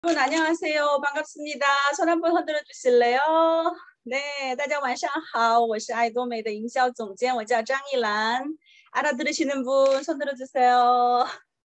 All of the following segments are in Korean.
여러분 안녕하세요. 반갑습니다. 손 한번 흔들어 주실래요? 네, 大家晚上好，我是爱多美的营销总监，我叫张一兰。 알아들으시는 분 손 들어주세요.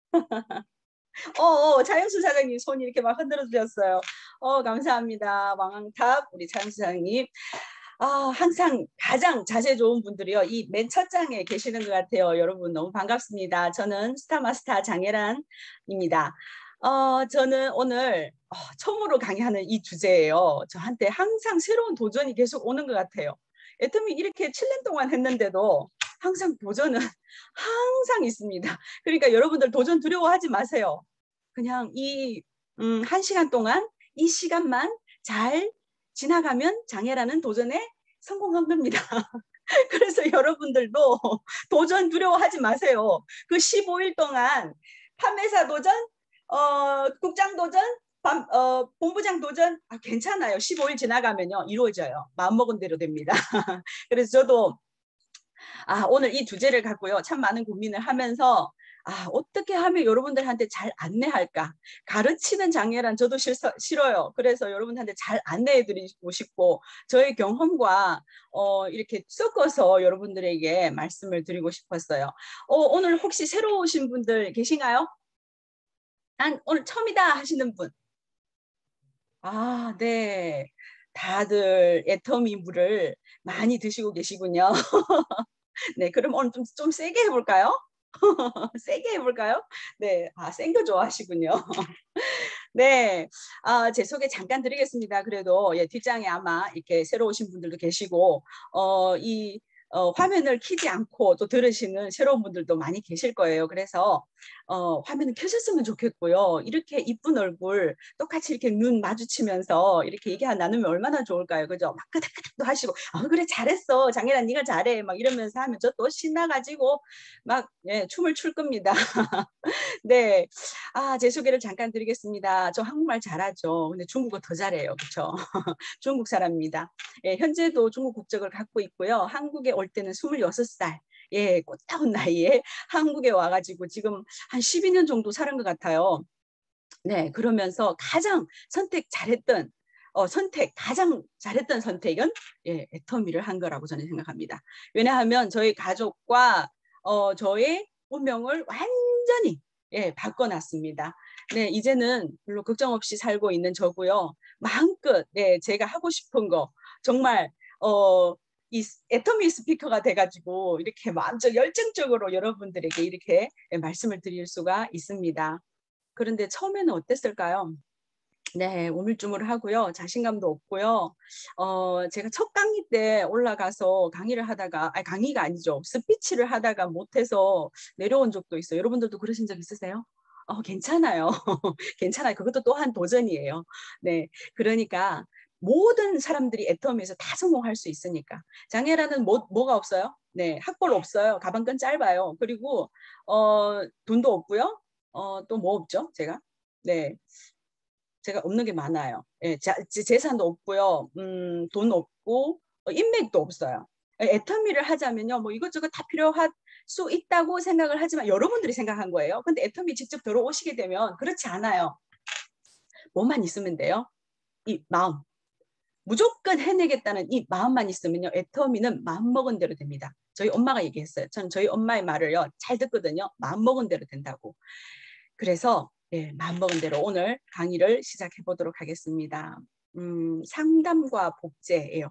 차영수 사장님 손 이렇게 막 흔들어 주셨어요. 감사합니다. 왕왕탑 우리 차영수 사장님. 항상 가장 자세 좋은 분들이요. 이 맨 첫 장에 계시는 것 같아요. 여러분 너무 반갑습니다. 저는 스타마스터 장혜란입니다. 저는 오늘 처음으로 강의하는 이 주제예요. 저한테 항상 새로운 도전이 계속 오는 것 같아요. 애터미 이렇게 7년 동안 했는데도 항상 도전은 항상 있습니다. 그러니까 여러분들 도전 두려워하지 마세요. 그냥 이 1시간 동안 이 시간만 잘 지나가면 장애라는 도전에 성공한 겁니다. 그래서 여러분들도 도전 두려워하지 마세요. 그 15일 동안 판매사 도전, 국장 도전, 본부장 도전 괜찮아요. 15일 지나가면요 이루어져요. 마음먹은 대로 됩니다. 그래서 저도 오늘 이 주제를 갖고요 참 많은 고민을 하면서 어떻게 하면 여러분들한테 잘 안내할까? 가르치는 장애란 저도 싫어요. 그래서 여러분한테 잘 안내해드리고 싶고 저의 경험과 이렇게 섞어서 여러분들에게 말씀을 드리고 싶었어요. 오늘 혹시 새로 오신 분들 계신가요? 난 오늘 처음이다 하시는 분. 네. 다들 애터미 물을 많이 드시고 계시군요. 네, 그럼 오늘 좀 세게 해볼까요? 세게 해볼까요? 네, 센 거 좋아하시군요. 네, 제 소개 잠깐 드리겠습니다. 그래도 뒷장에 아마 이렇게 새로 오신 분들도 계시고, 이 화면을 켜지 않고 또 들으시는 새로운 분들도 많이 계실 거예요. 그래서 화면을 켜셨으면 좋겠고요. 이렇게 이쁜 얼굴 똑같이 이렇게 눈 마주치면서 이렇게 얘기 나누면 얼마나 좋을까요? 그죠? 막 끄덕끄덕도 하시고 그래 잘했어. 장혜란 네가 잘해. 막 이러면서 하면 저 또 신나가지고 막 춤을 출 겁니다. 네, 제 소개를 잠깐 드리겠습니다. 저 한국말 잘하죠. 근데 중국어 더 잘해요. 그렇죠? 중국 사람입니다. 현재도 중국 국적을 갖고 있고요. 한국에 올 때는 26살. 꽃다운 나이에 한국에 와가지고 지금 한 12년 정도 사는 것 같아요. 네, 그러면서 가장 가장 잘했던 선택은 애터미를 한 거라고 저는 생각합니다. 왜냐하면 저희 가족과 저의 운명을 완전히 바꿔놨습니다. 네, 이제는 별로 걱정 없이 살고 있는 저고요. 마음껏 제가 하고 싶은 거 정말 이 애터미 스피커가 돼가지고 이렇게 마음적 열정적으로 여러분들에게 이렇게 말씀을 드릴 수가 있습니다. 그런데 처음에는 어땠을까요? 네, 우물쭈물하고요. 자신감도 없고요. 제가 첫 강의 때 올라가서 강의를 하다가, 강의가 아니죠. 스피치를 하다가 못해서 내려온 적도 있어요. 여러분들도 그러신 적 있으세요? 괜찮아요. 괜찮아요. 그것도 또한 도전이에요. 네, 그러니까 모든 사람들이 애터미에서 다 성공할 수 있으니까. 장애라는 뭐가 없어요? 네, 학벌 없어요. 가방끈 짧아요. 그리고 돈도 없고요. 또 뭐 없죠? 네. 제가 없는 게 많아요. 재산도 없고요. 돈 없고 인맥도 없어요. 애터미를 하자면요. 뭐 이것저것 다 필요할 수 있다고 생각을 하지만 여러분들이 생각한 거예요. 근데 애터미 직접 들어오시게 되면 그렇지 않아요. 뭐만 있으면 돼요. 이 마음. 무조건 해내겠다는 이 마음만 있으면요. 애터미는 마음먹은 대로 됩니다. 저희 엄마가 얘기했어요. 저는 저희 엄마의 말을요. 잘 듣거든요. 마음먹은 대로 된다고. 그래서 마음먹은 대로 오늘 강의를 시작해 보도록 하겠습니다. 상담과 복제예요.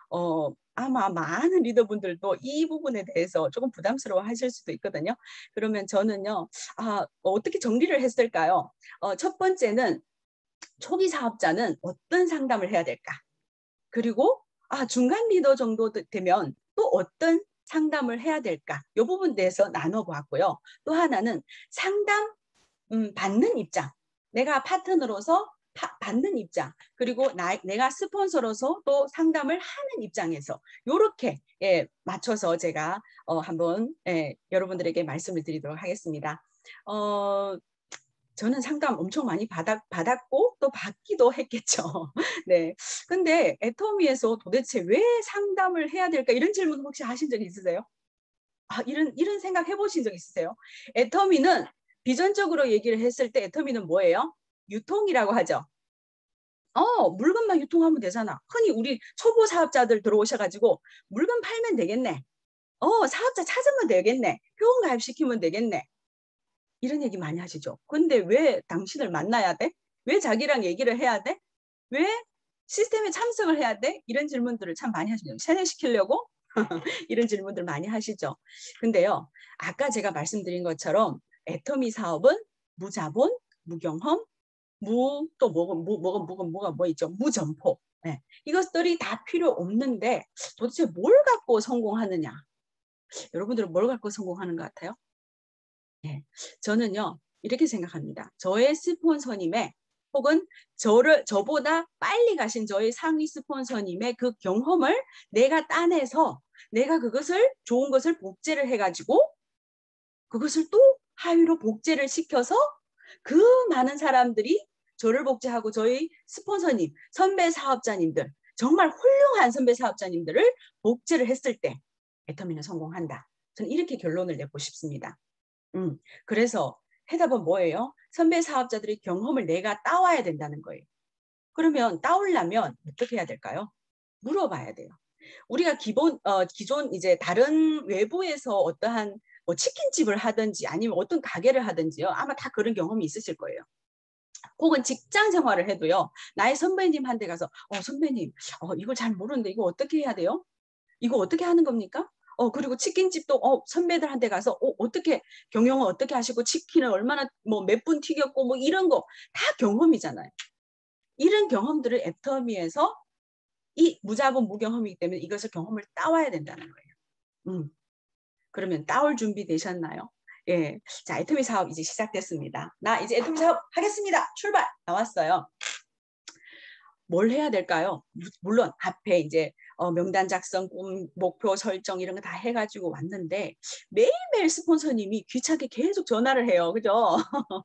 아마 많은 리더분들도 이 부분에 대해서 조금 부담스러워 하실 수도 있거든요. 그러면 저는요, 어떻게 정리를 했을까요? 첫 번째는 초기 사업자는 어떤 상담을 해야 될까? 그리고 중간 리더 정도 되면 또 어떤 상담을 해야 될까? 이 부분 대해서 나눠보았고요. 또 하나는 상담 받는 입장, 내가 파트너로서 받는 입장, 그리고 내가 스폰서로서 또 상담을 하는 입장에서 이렇게 맞춰서 제가 한번 여러분들에게 말씀을 드리도록 하겠습니다. 저는 상담 엄청 많이 받았고 또 받기도 했겠죠. 네. 근데 애터미에서 도대체 왜 상담을 해야 될까? 이런 질문 혹시 하신 적 있으세요? 이런 생각 해보신 적 있으세요? 애터미는 비전적으로 얘기를 했을 때 애터미는 뭐예요? 유통이라고 하죠. 물건만 유통하면 되잖아. 흔히 우리 초보 사업자들 들어오셔가지고 물건 팔면 되겠네. 사업자 찾으면 되겠네. 회원 가입시키면 되겠네. 이런 얘기 많이 하시죠. 근데 왜 당신을 만나야 돼? 왜 자기랑 얘기를 해야 돼? 왜 시스템에 참석을 해야 돼? 이런 질문들을 참 많이 하시죠. 세뇌시키려고 이런 질문들 많이 하시죠. 근데요, 아까 제가 말씀드린 것처럼 애터미 사업은 무자본, 무경험, 또 뭐가 뭐 있죠? 무점포. 네. 이것들이 다 필요 없는데 도대체 뭘 갖고 성공하느냐? 여러분들은 뭘 갖고 성공하는 것 같아요? 네. 저는요, 이렇게 생각합니다. 저의 스폰서님의 혹은 저보다 빨리 가신 저의 상위 스폰서님의 그 경험을 내가 따내서 내가 그것을 좋은 것을 복제를 해가지고 그것을 또 하위로 복제를 시켜서 그 많은 사람들이 저를 복제하고 저희 스폰서님, 선배 사업자님들, 정말 훌륭한 선배 사업자님들을 복제를 했을 때 애터미는 성공한다. 저는 이렇게 결론을 내고 싶습니다. 그래서 해답은 뭐예요? 선배 사업자들의 경험을 내가 따와야 된다는 거예요. 그러면 따오려면 어떻게 해야 될까요? 물어봐야 돼요. 우리가 기존 이제 다른 외부에서 어떠한 뭐 치킨집을 하든지 아니면 어떤 가게를 하든지요. 아마 다 그런 경험이 있으실 거예요. 혹은 직장 생활을 해도요. 나의 선배님한테 가서 선배님 이걸 잘 모르는데 이거 어떻게 해야 돼요? 이거 어떻게 하는 겁니까? 그리고 치킨집도 선배들한테 가서 어떻게 경영을 어떻게 하시고 치킨을 얼마나 뭐 몇 분 튀겼고 뭐 이런 거 다 경험이잖아요. 이런 경험들을 애터미에서 이 무자본 무경험이기 때문에 이것을 경험을 따와야 된다는 거예요. 그러면 따올 준비 되셨나요? 예. 자, 애터미 사업 이제 시작됐습니다. 나 이제 애터미 사업 하겠습니다. 출발! 나왔어요. 뭘 해야 될까요? 물론 앞에 이제 명단 작성, 목표 설정 이런 거 다 해가지고 왔는데 매일매일 스폰서님이 귀찮게 계속 전화를 해요. 그죠?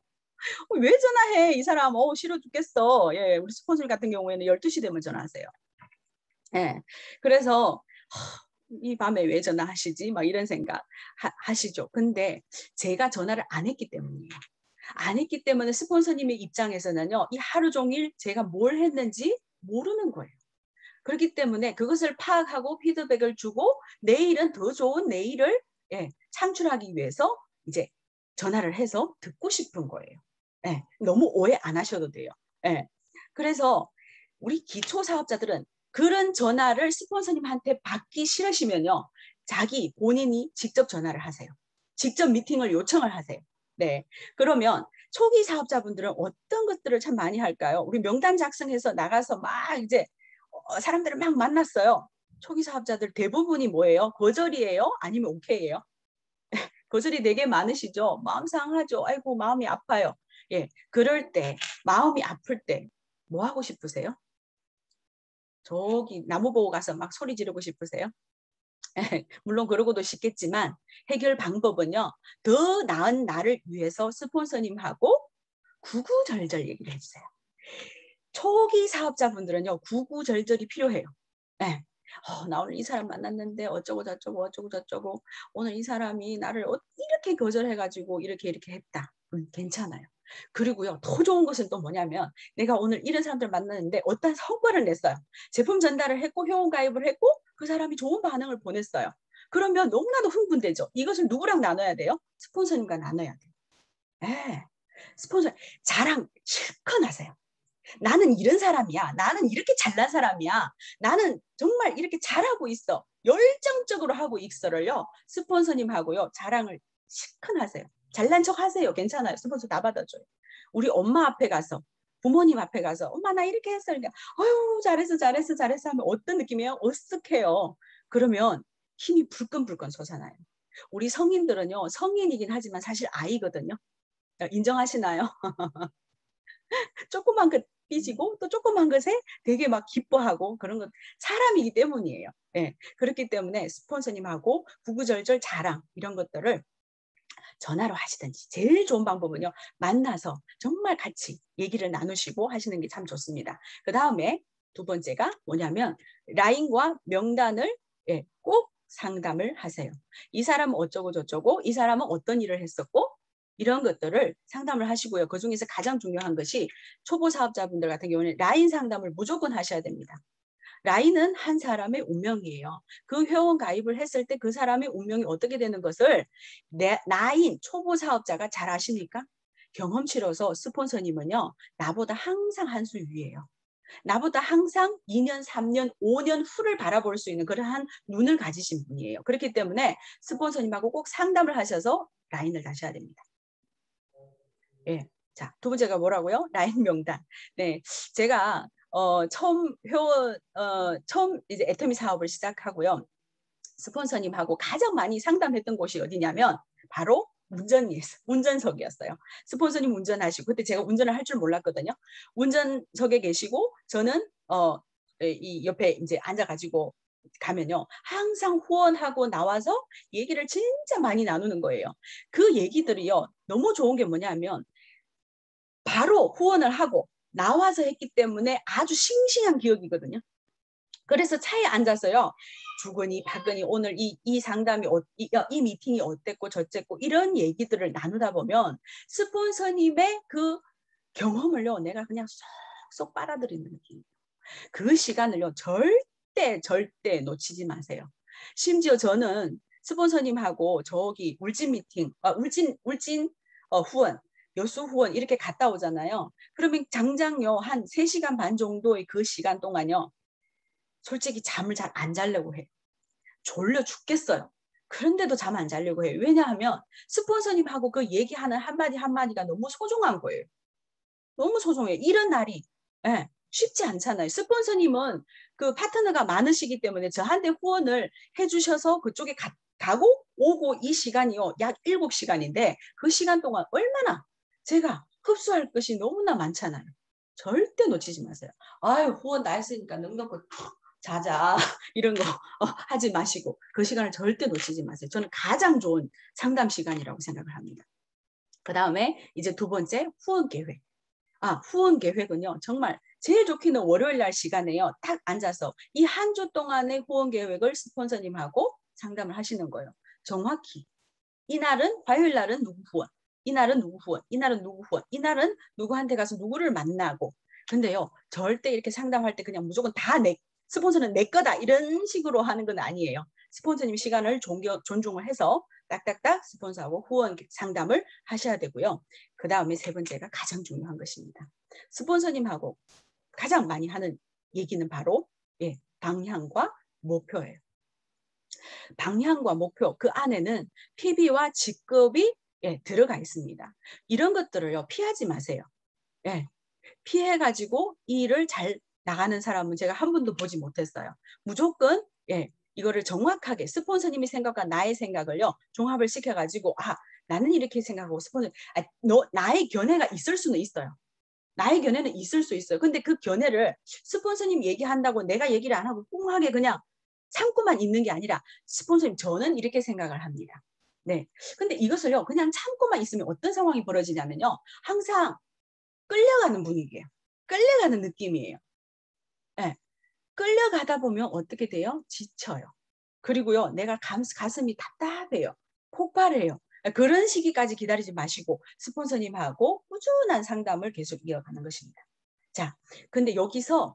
왜 전화해? 이 사람 싫어 죽겠어. 예, 우리 스폰서 같은 경우에는 12시 되면 전화하세요. 예. 그래서 이 밤에 왜 전화하시지? 막 이런 생각 하시죠. 근데 제가 전화를 안 했기 때문이에요. 안 했기 때문에 스폰서님의 입장에서는요. 이 하루 종일 제가 뭘 했는지 모르는 거예요. 그렇기 때문에 그것을 파악하고 피드백을 주고 내일은 더 좋은 내일을 창출하기 위해서 이제 전화를 해서 듣고 싶은 거예요. 너무 오해 안 하셔도 돼요. 그래서 우리 기초 사업자들은 그런 전화를 스폰서님한테 받기 싫으시면요. 본인이 직접 전화를 하세요. 직접 미팅을 요청을 하세요. 네. 그러면 초기 사업자분들은 어떤 것들을 참 많이 할까요? 우리 명단 작성해서 나가서 막 이제 사람들을 막 만났어요. 초기 사업자들 대부분이 뭐예요? 거절이에요? 아니면 오케이예요? 거절이 되게 많으시죠? 마음 상하죠? 아이고 마음이 아파요. 예, 그럴 때 마음이 아플 때 뭐 하고 싶으세요? 저기 나무 보고 가서 막 소리 지르고 싶으세요? 물론 그러고도 싶겠지만 해결 방법은요. 더 나은 나를 위해서 스폰서님하고 구구절절 얘기를 해주세요. 초기 사업자분들은요. 구구절절이 필요해요. 네. 나 오늘 이 사람 만났는데 어쩌고 저쩌고 오늘 이 사람이 나를 이렇게 거절해가지고 이렇게 했다. 괜찮아요. 그리고요. 더 좋은 것은 또 뭐냐면 내가 오늘 이런 사람들 만났는데 어떤 성과를 냈어요. 제품 전달을 했고 회원 가입을 했고 그 사람이 좋은 반응을 보냈어요. 그러면 너무나도 흥분되죠. 이것을 누구랑 나눠야 돼요? 스폰서님과 나눠야 돼요. 네. 스폰서 자랑 실컷 하세요. 나는 이런 사람이야. 나는 이렇게 잘난 사람이야. 나는 정말 이렇게 잘하고 있어. 열정적으로 하고 있어를요. 스폰서님하고요. 자랑을 실컷 하세요. 잘난 척 하세요. 괜찮아요. 스폰서 다 받아줘요. 우리 엄마 앞에 가서 부모님 앞에 가서 엄마 나 이렇게 했어. 그러니까 어휴 잘했어 하면 어떤 느낌이에요? 어색해요. 그러면 힘이 불끈불끈 솟아나요. 우리 성인들은요. 성인이긴 하지만 사실 아이거든요. 인정하시나요? 조그만 것 삐지고 또 조그만 것에 되게 막 기뻐하고 그런 것 사람이기 때문이에요. 그렇기 때문에 스폰서님하고 구구절절 자랑 이런 것들을 전화로 하시든지 제일 좋은 방법은요. 만나서 정말 같이 얘기를 나누시고 하시는 게 참 좋습니다. 그 다음에 두 번째가 뭐냐면 라인과 명단을 꼭 상담을 하세요. 이 사람은 어쩌고 저쩌고 이 사람은 어떤 일을 했었고 이런 것들을 상담을 하시고요. 그중에서 가장 중요한 것이 초보 사업자분들 같은 경우는 라인 상담을 무조건 하셔야 됩니다. 라인은 한 사람의 운명이에요. 그 회원 가입을 했을 때 그 사람의 운명이 어떻게 되는 것을 나인 초보 사업자가 잘 아십니까? 경험치로서 스폰서님은요. 나보다 항상 한 수 위에요. 나보다 항상 2년, 3년, 5년 후를 바라볼 수 있는 그러한 눈을 가지신 분이에요. 그렇기 때문에 스폰서님하고 꼭 상담을 하셔서 라인을 다셔야 됩니다. 예. 자, 두 번째가 뭐라고요? 라인 명단. 네. 제가 처음 이제 애터미 사업을 시작하고요. 스폰서님하고 가장 많이 상담했던 곳이 어디냐면 바로 운전석이었어요. 스폰서님 운전하시고 그때 제가 운전을 할 줄 몰랐거든요. 운전석에 계시고 저는 이 옆에 이제 앉아가지고 가면요. 항상 후원하고 나와서 얘기를 진짜 많이 나누는 거예요. 그 얘기들이요. 너무 좋은 게 뭐냐면 바로 후원을 하고 나와서 했기 때문에 아주 싱싱한 기억이거든요. 그래서 차에 앉아서요. 주거니 박거니 오늘 이 상담이 이 미팅이 어땠고 저쨌고 이런 얘기들을 나누다 보면 스폰서님의 그 경험을요. 내가 그냥 쏙쏙 빨아들이는 느낌. 그 시간을요. 절대 놓치지 마세요. 심지어 저는 스폰서님하고 저기 울진 미팅, 울진 후원, 여수 후원 이렇게 갔다 오잖아요. 그러면 장장요 한 3시간 반 정도의 그 시간 동안요. 솔직히 잠을 잘 안 자려고 해요. 졸려 죽겠어요. 그런데도 잠 안 자려고 해요. 왜냐하면 스폰서님하고 그 얘기하는 한마디 한마디가 너무 소중한 거예요. 너무 소중해요. 이런 날이 쉽지 않잖아요. 스폰서님은 그 파트너가 많으시기 때문에 저한테 후원을 해주셔서 그쪽에 가고 오고 이 시간이요. 약 7시간인데 그 시간 동안 얼마나 제가 흡수할 것이 너무나 많잖아요. 절대 놓치지 마세요. 아유 후원 다 했으니까 넉넉히 자자 이런 거 하지 마시고 그 시간을 절대 놓치지 마세요. 저는 가장 좋은 상담 시간이라고 생각을 합니다. 그 다음에 이제 두 번째 후원 계획. 후원 계획은요. 정말 제일 좋기는 월요일 날 시간에요. 딱 앉아서 이 한 주 동안의 후원 계획을 스폰서님하고 상담을 하시는 거예요. 정확히 이날은 화요일 날은 누구 후원, 이날은 누구 후원, 이날은 누구 후원, 이날은 누구한테 가서 누구를 만나고. 근데요. 절대 이렇게 상담할 때 그냥 무조건 다 스폰서는 내 거다 이런 식으로 하는 건 아니에요. 스폰서님 시간을 존중을 해서 딱딱딱 스폰서하고 후원 상담을 하셔야 되고요. 그 다음에 세 번째가 가장 중요한 것입니다. 스폰서님하고 가장 많이 하는 얘기는 바로 방향과 목표예요. 방향과 목표 그 안에는 PB와 직급이 들어가 있습니다. 이런 것들을요 피하지 마세요. 피해가지고 이 일을 잘 나가는 사람은 제가 한 번도 보지 못했어요. 무조건 이거를 정확하게 스폰서님의 생각과 나의 생각을요 종합을 시켜가지고 나는 이렇게 생각하고 스폰서 나의 견해가 있을 수는 있어요. 나의 견해는 있을 수 있어요. 근데 그 견해를 스폰서님 얘기한다고 내가 얘기를 안 하고 꽁하게 그냥 참고만 있는 게 아니라 스폰서님 저는 이렇게 생각을 합니다. 네. 근데 이것을요 그냥 참고만 있으면 어떤 상황이 벌어지냐면요. 항상 끌려가는 분위기예요. 끌려가는 느낌이에요. 네. 끌려가다 보면 어떻게 돼요? 지쳐요. 그리고요, 내가 가슴이 답답해요. 폭발해요. 그런 시기까지 기다리지 마시고 스폰서님하고 꾸준한 상담을 계속 이어가는 것입니다. 자, 근데 여기서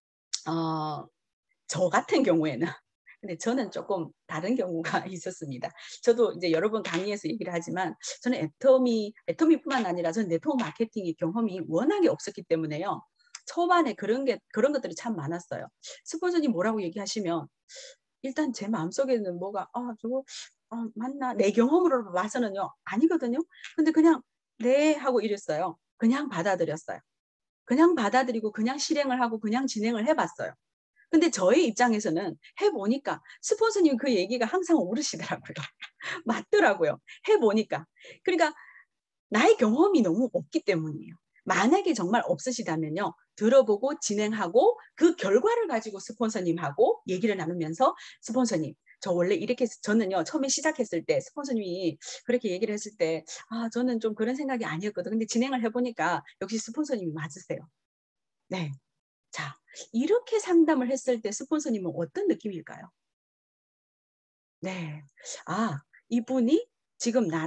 저 같은 경우에는 근데 저는 조금 다른 경우가 있었습니다. 저도 이제 여러 번 강의에서 얘기를 하지만 저는 애터미뿐만 아니라 저는 네트워크 마케팅의 경험이 워낙에 없었기 때문에요. 초반에 그런 것들이 참 많았어요. 스폰서님 뭐라고 얘기하시면 일단 제 마음속에는 뭐가 저거 맞나? 내 경험으로 봐서는요. 아니거든요. 근데 그냥 네 하고 이랬어요. 그냥 받아들였어요. 그냥 받아들이고 그냥 실행을 하고 그냥 진행을 해봤어요. 근데 저의 입장에서는 해보니까 스폰서님 그 얘기가 항상 오르시더라고요. 맞더라고요. 해보니까. 그러니까 나의 경험이 너무 없기 때문이에요. 만약에 정말 없으시다면요. 들어보고 진행하고 그 결과를 가지고 스폰서님하고 얘기를 나누면서 스폰서님 저 원래 이렇게 저는요 처음에 시작했을 때 스폰서님이 그렇게 얘기를 했을 때 저는 좀 그런 생각이 아니었거든요. 근데 진행을 해보니까 역시 스폰서님이 맞으세요. 네. 자, 이렇게 상담을 했을 때 스폰서님은 어떤 느낌일까요? 네. 이분이 지금 나랑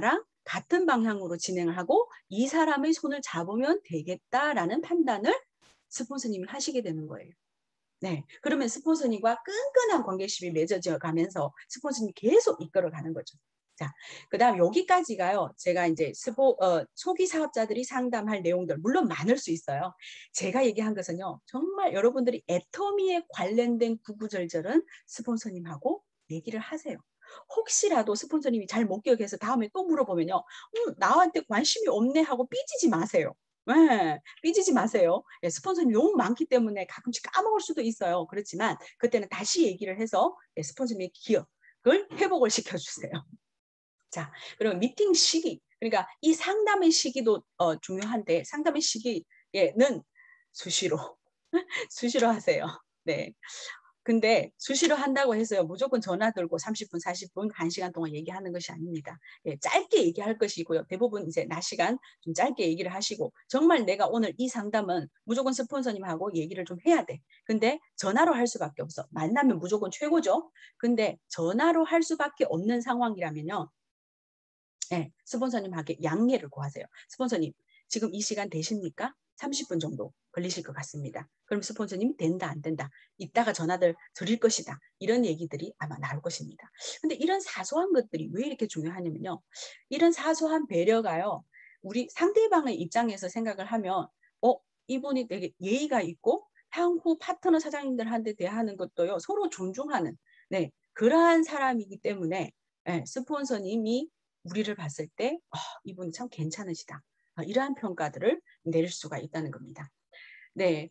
같은 방향으로 진행을 하고 이 사람의 손을 잡으면 되겠다라는 판단을 스폰서님이 하시게 되는 거예요. 네, 그러면 스폰서님과 끈끈한 관계심이 맺어져 가면서 스폰서님이 계속 이끌어가는 거죠. 자, 그다음 여기까지가요. 제가 이제 초기 사업자들이 상담할 내용들 물론 많을 수 있어요. 제가 얘기한 것은요. 정말 여러분들이 애터미에 관련된 구구절절은 스폰서님하고 얘기를 하세요. 혹시라도 스폰서님이 잘 못 기억해서 다음에 또 물어보면요. 나한테 관심이 없네 하고 삐지지 마세요. 네, 삐지지 마세요. 네, 스폰서님이 너무 많기 때문에 가끔씩 까먹을 수도 있어요. 그렇지만 그때는 다시 얘기를 해서 네, 스폰서님의 기억을 회복을 시켜주세요. 자, 그럼 미팅 시기, 그러니까 이 상담의 시기도 중요한데 상담의 시기에는 수시로 수시로 하세요. 네. 근데 수시로 한다고 해서요. 무조건 전화 들고 30분, 40분, 1시간 동안 얘기하는 것이 아닙니다. 예, 짧게 얘기할 것이고요. 대부분 이제 낮 시간 좀 짧게 얘기를 하시고 정말 내가 오늘 이 상담은 무조건 스폰서님하고 얘기를 좀 해야 돼. 근데 전화로 할 수밖에 없어. 만나면 무조건 최고죠. 근데 전화로 할 수밖에 없는 상황이라면요. 네, 스폰서님에게 양해를 구하세요. 스폰서님, 지금 이 시간 되십니까? 30분 정도 걸리실 것 같습니다. 그럼 스폰서님이 된다, 안 된다. 이따가 전화들 드릴 것이다. 이런 얘기들이 아마 나올 것입니다. 근데 이런 사소한 것들이 왜 이렇게 중요하냐면요. 이런 사소한 배려가요. 우리 상대방의 입장에서 생각을 하면 이분이 되게 예의가 있고 향후 파트너 사장님들한테 대하는 것도요. 서로 존중하는 네, 그러한 사람이기 때문에 네, 스폰서님이 우리를 봤을 때 이분 참 괜찮으시다. 이러한 평가들을 내릴 수가 있다는 겁니다. 네,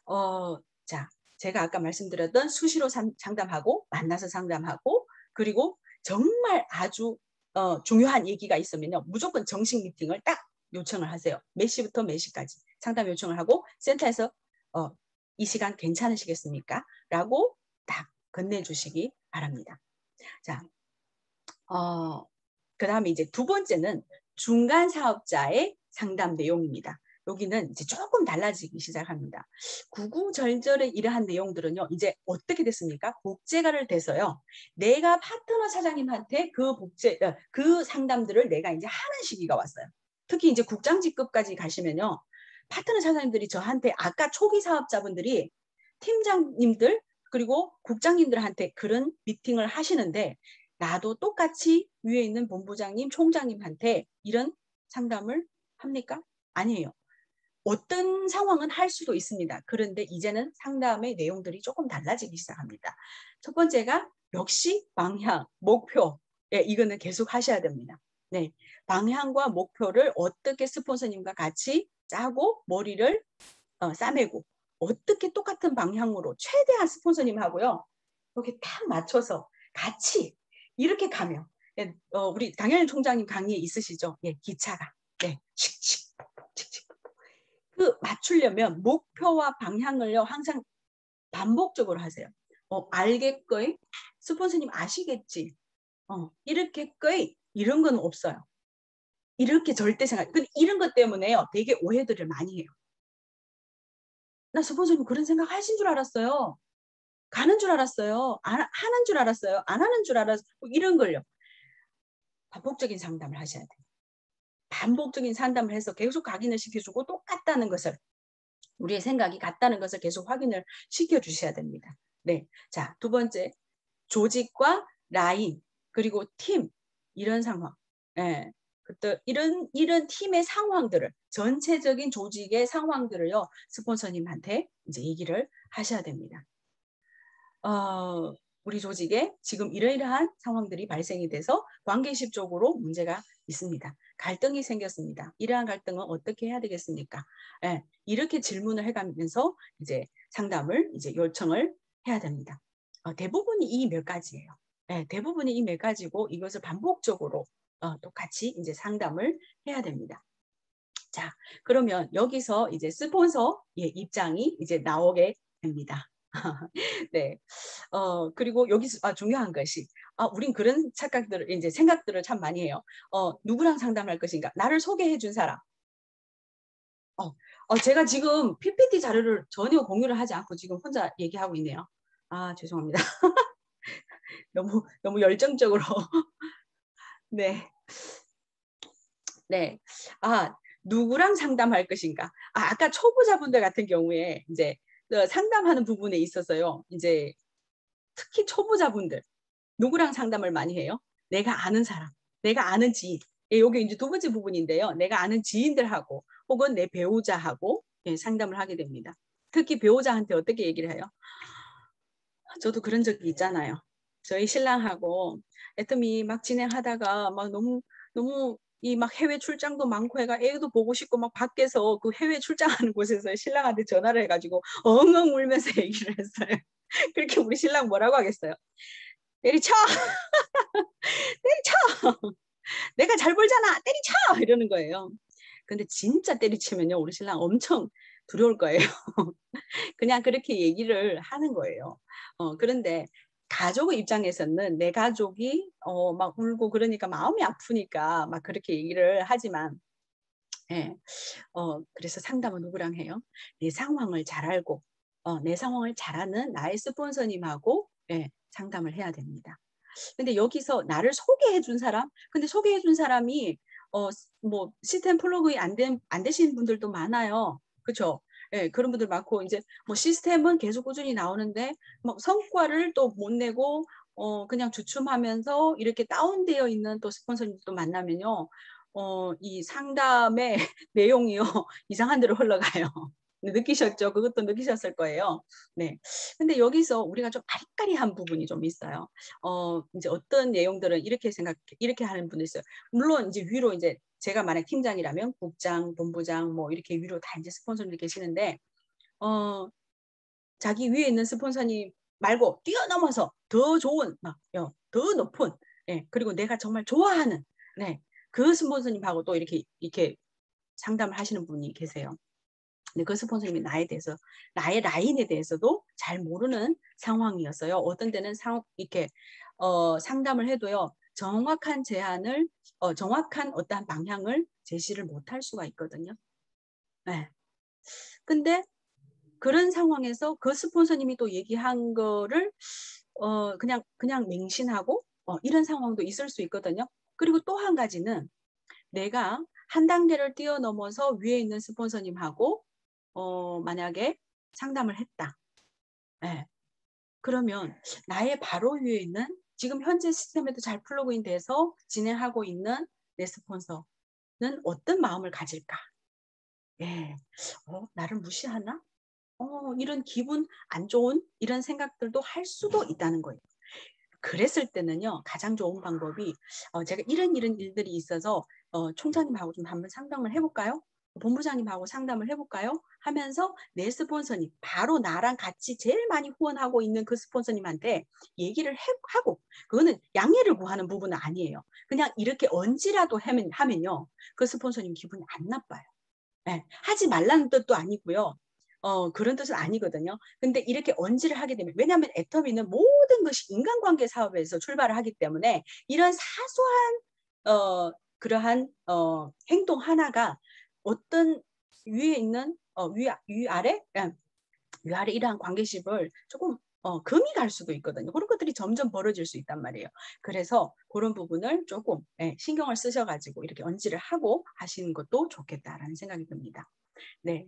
자, 제가 아까 말씀드렸던 수시로 상담하고 만나서 상담하고 그리고 정말 아주 중요한 얘기가 있으면요. 무조건 정식 미팅을 딱 요청을 하세요. 몇 시부터 몇 시까지 상담 요청을 하고 센터에서 이 시간 괜찮으시겠습니까? 라고 딱 건네주시기 바랍니다. 자, 그 다음에 이제 두 번째는 중간 사업자의 상담 내용입니다. 여기는 이제 조금 달라지기 시작합니다. 구구절절의 이러한 내용들은요, 이제 어떻게 됐습니까? 복제가를 돼서요, 내가 파트너 사장님한테 그 상담들을 내가 이제 하는 시기가 왔어요. 특히 이제 국장직급까지 가시면요, 파트너 사장님들이 저한테 아까 초기 사업자분들이 팀장님들 그리고 국장님들한테 그런 미팅을 하시는데 나도 똑같이 위에 있는 본부장님, 총장님한테 이런 상담을 합니까? 아니에요. 어떤 상황은 할 수도 있습니다. 그런데 이제는 상담의 내용들이 조금 달라지기 시작합니다. 첫 번째가 역시 방향, 목표. 네, 이거는 계속 하셔야 됩니다. 네, 방향과 목표를 어떻게 스폰서님과 같이 짜고 머리를 싸매고 어떻게 똑같은 방향으로 최대한 스폰서님하고요. 이렇게 딱 맞춰서 같이 이렇게 가면 우리 당연히 총장님 강의에 있으시죠? 예, 기차가 칙칙 칙칙 그 맞추려면 목표와 방향을요 항상 반복적으로 하세요. 알겠거이 스폰서님 아시겠지? 이렇게거이 이런 건 없어요. 이렇게 절대 생각. 근데 이런 것 때문에요 되게 오해들을 많이 해요. 나 스폰서님 그런 생각 하신 줄 알았어요. 가는 줄 알았어요. 하는 줄 알았어요. 안 하는 줄 알았어요. 이런 걸요. 반복적인 상담을 하셔야 돼요. 반복적인 상담을 해서 계속 확인을 시켜주고 똑같다는 것을 우리의 생각이 같다는 것을 계속 확인을 시켜주셔야 됩니다. 네, 자, 두 번째 조직과 라인 그리고 팀 이런 상황. 예. 이런 팀의 상황들을 전체적인 조직의 상황들을요 스폰서님한테 이제 얘기를 하셔야 됩니다. 우리 조직에 지금 이러이러한 상황들이 발생이 돼서 관계식 쪽으로 문제가 있습니다. 갈등이 생겼습니다. 이러한 갈등은 어떻게 해야 되겠습니까? 예, 이렇게 질문을 해가면서 이제 상담을 이제 요청을 해야 됩니다. 대부분이 이 몇 가지예요. 예, 대부분이 이 몇 가지고 이것을 반복적으로 똑같이 이제 상담을 해야 됩니다. 자, 그러면 여기서 이제 스폰서의 입장이 이제 나오게 됩니다. 네. 그리고 여기서 중요한 것이 우린 그런 착각들을 이제 생각들을 참 많이 해요. 누구랑 상담할 것인가? 나를 소개해 준 사람. 제가 지금 PPT 자료를 전혀 공유를 하지 않고 지금 혼자 얘기하고 있네요. 죄송합니다. 너무 열정적으로. 네. 네. 누구랑 상담할 것인가? 아까 초보자분들 같은 경우에 이제 상담하는 부분에 있어서요. 이제 특히 초보자분들 누구랑 상담을 많이 해요? 내가 아는 사람, 내가 아는 지인. 예, 요게 이제 두 번째 부분인데요. 내가 아는 지인들하고 혹은 내 배우자하고 예, 상담을 하게 됩니다. 특히 배우자한테 어떻게 얘기를 해요? 저도 그런 적이 있잖아요. 저희 신랑하고 애터미 막 진행하다가 막 너무 이 막 해외 출장도 많고 해가 애도 보고 싶고 막 밖에서 그 해외 출장하는 곳에서 신랑한테 전화를 해가지고 엉엉 울면서 얘기를 했어요. 그렇게 우리 신랑 뭐라고 하겠어요? 때리쳐! 때리쳐! 내가 잘 벌잖아! 때리쳐! 이러는 거예요. 근데 진짜 때리치면요. 우리 신랑 엄청 두려울 거예요. 그냥 그렇게 얘기를 하는 거예요. 그런데 가족의 입장에서는 내 가족이 막 울고 그러니까 마음이 아프니까 막 그렇게 얘기를 하지만 예. 그래서 상담은 누구랑 해요? 내 상황을 잘 알고 내 상황을 잘 아는 나의 스폰서님하고 예, 상담을 해야 됩니다. 근데 여기서 나를 소개해 준 사람? 근데 소개해 준 사람이 뭐 시스템 플러그인 안 되시는 분들도 많아요. 그렇죠? 예, 그런 분들 많고 이제 뭐 시스템은 계속 꾸준히 나오는데 막 성과를 또 못 내고 그냥 주춤하면서 이렇게 다운되어 있는 또 스폰서님도 만나면요. 이 상담의 내용이요. 이상한 데로 흘러가요. 느끼셨죠? 그것도 느끼셨을 거예요. 네. 근데 여기서 우리가 좀 아리까리한 부분이 좀 있어요. 이제 어떤 내용들은 이렇게 하는 분도 있어요. 물론 이제 위로 이제 제가 만약 팀장이라면 국장, 본부장 뭐 이렇게 위로 다 이제 스폰서님들 계시는데, 자기 위에 있는 스폰서님 말고 뛰어넘어서 더 좋은, 더 높은, 예, 그리고 내가 정말 좋아하는, 네, 그 스폰서님하고 또 이렇게 상담을 하시는 분이 계세요. 근데 그 스폰서님이 나의 라인에 대해서도 잘 모르는 상황이었어요. 어떤 때는 이렇게 상담을 해도요, 정확한 제안을, 정확한 어떠한 방향을 제시를 못할 수가 있거든요. 네. 근데 그런 상황에서 그 스폰서님이 또 얘기한 거를 그냥 맹신하고 이런 상황도 있을 수 있거든요. 그리고 또 한 가지는 내가 한 단계를 뛰어넘어서 위에 있는 스폰서님하고 만약에 상담을 했다. 네. 그러면 나의 바로 위에 있는 지금 현재 시스템에도 잘 플러그인 돼서 진행하고 있는 내 스폰서는 어떤 마음을 가질까? 예. 나를 무시하나? 이런 기분 안 좋은 이런 생각들도 할 수도 있다는 거예요. 그랬을 때는요, 가장 좋은 방법이 제가 이런 일들이 있어서 총장님하고 좀 한번 상담을 해볼까요? 본부장님하고 상담을 해볼까요? 하면서 내 스폰서님, 바로 나랑 같이 제일 많이 후원하고 있는 그 스폰서님한테 얘기를 하고, 그거는 양해를 구하는 부분은 아니에요. 그냥 이렇게 언지라도 하면요, 그 스폰서님 기분이 안 나빠요. 네, 하지 말라는 뜻도 아니고요. 그런 뜻은 아니거든요. 근데 이렇게 언지를 하게 되면, 왜냐하면 애터미는 모든 것이 인간관계 사업에서 출발을 하기 때문에 이런 사소한 그러한 행동 하나가 어떤 위에 있는 위아래 이러한 관계십을 조금 금이 갈 수도 있거든요. 그런 것들이 점점 벌어질 수 있단 말이에요. 그래서 그런 부분을 조금 신경을 쓰셔가지고 이렇게 언지를 하고 하시는 것도 좋겠다라는 생각이 듭니다. 네.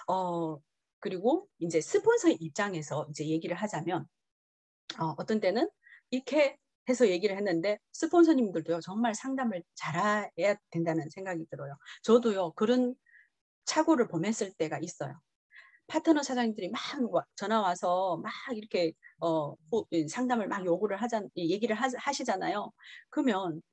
그리고 이제 스폰서의 입장에서 이제 얘기를 하자면, 어떤 때는 이렇게 해서 얘기를 했는데, 스폰서님들도요, 정말 상담을 잘해야 된다는 생각이 들어요. 저도요, 그런 착오를 범했을 때가 있어요. 파트너 사장님들이 막 전화 와서 막 이렇게 상담을 막 얘기를 하시잖아요. 그러면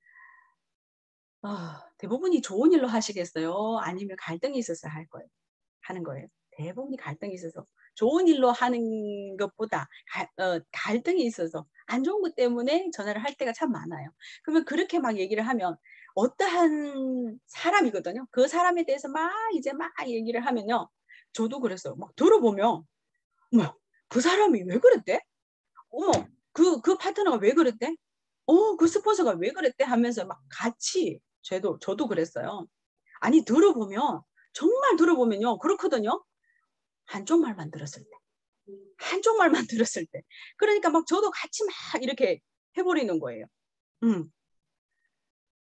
대부분이 좋은 일로 하시겠어요? 아니면 갈등이 있어서 하는 거예요. 대부분이 갈등이 있어서 좋은 일로 하는 것보다 갈등이 있어서 안 좋은 것 때문에 전화를 할 때가 참 많아요. 그러면 그렇게 막 얘기를 하면 어떠한 사람이거든요. 그 사람에 대해서 이제 막 얘기를 하면요. 저도 그랬어요. 막 들어보면 어머, 그 사람이 왜 그랬대? 어머, 그 파트너가 왜 그랬대? 그 스폰서가 왜 그랬대? 하면서 막 같이 저도 그랬어요. 아니 들어보면 정말 들어보면요. 그렇거든요. 한쪽 말만 들었을 때. 한쪽 말만 들었을 때. 그러니까 막 저도 같이 막 이렇게 해버리는 거예요. 음.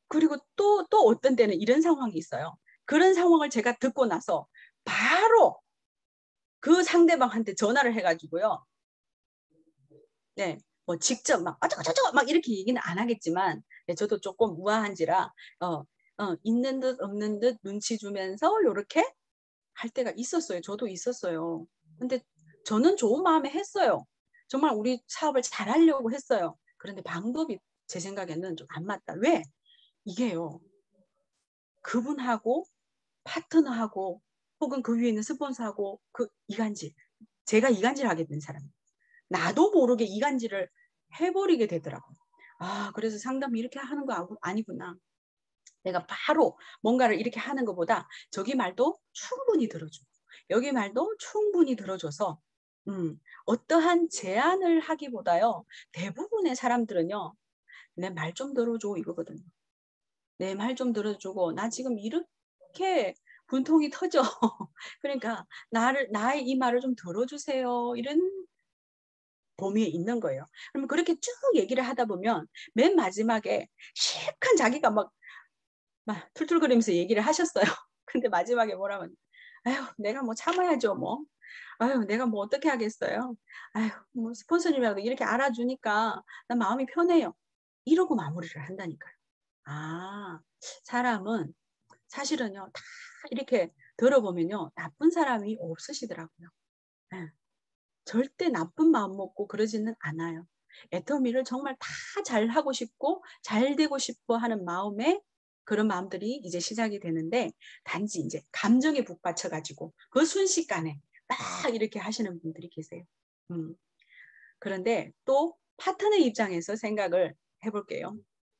그리고 또 어떤 때는 이런 상황이 있어요. 그런 상황을 제가 듣고 나서 바로 그 상대방한테 전화를 해가지고요. 네, 뭐 직접 막 어쩌고저쩌고 막 이렇게 얘기는 안 하겠지만, 네, 저도 조금 우아한지라 있는 듯 없는 듯 눈치 주면서 이렇게 할 때가 있었어요. 저도 있었어요. 근데 저는 좋은 마음에 했어요. 정말 우리 사업을 잘하려고 했어요. 그런데 방법이 제 생각에는 좀 안 맞다. 왜? 이게요. 그분하고 파트너하고 혹은 그 위에 있는 스폰서하고 그 이간질. 제가 이간질 하게 된 사람. 나도 모르게 이간질을 해버리게 되더라고요. 아, 그래서 상담 이렇게 하는 거 아니구나. 내가 바로 뭔가를 이렇게 하는 것보다 저기 말도 충분히 들어주고 여기 말도 충분히 들어줘서 어떠한 제안을 하기보다요. 대부분의 사람들은요. 내 말 좀 들어줘 이거거든요. 내 말 좀 들어주고 나 지금 이렇게 분통이 터져. 그러니까 나의 이 말을 좀 들어주세요. 이런 범위에 있는 거예요. 그러면 그렇게 쭉 얘기를 하다 보면 맨 마지막에 실컷 자기가 막 툴툴거리면서 얘기를 하셨어요. 근데 마지막에 뭐라면 아유 내가 뭐 참아야죠 뭐. 아유 내가 뭐 어떻게 하겠어요. 아유 뭐 스폰서님이라도 이렇게 알아주니까 난 마음이 편해요. 이러고 마무리를 한다니까요. 아 사람은 사실은요 다 이렇게 들어보면요 나쁜 사람이 없으시더라고요. 네. 절대 나쁜 마음 먹고 그러지는 않아요. 애터미를 정말 다 잘하고 싶고 잘 되고 싶어 하는 마음에 그런 마음들이 이제 시작이 되는데 단지 이제 감정에 북받쳐 가지고 그 순식간에 막 이렇게 하시는 분들이 계세요. 음. 그런데 또 파트너 입장에서 생각을 해볼게요.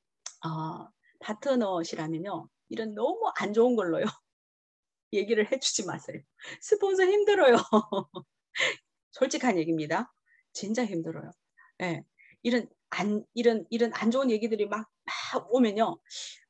파트너시라면요. 이런 너무 안 좋은 걸로요. 얘기를 해주지 마세요. 스폰서 힘들어요. 솔직한 얘기입니다. 진짜 힘들어요. 예. 이런 안 좋은 얘기들이 막 오면요.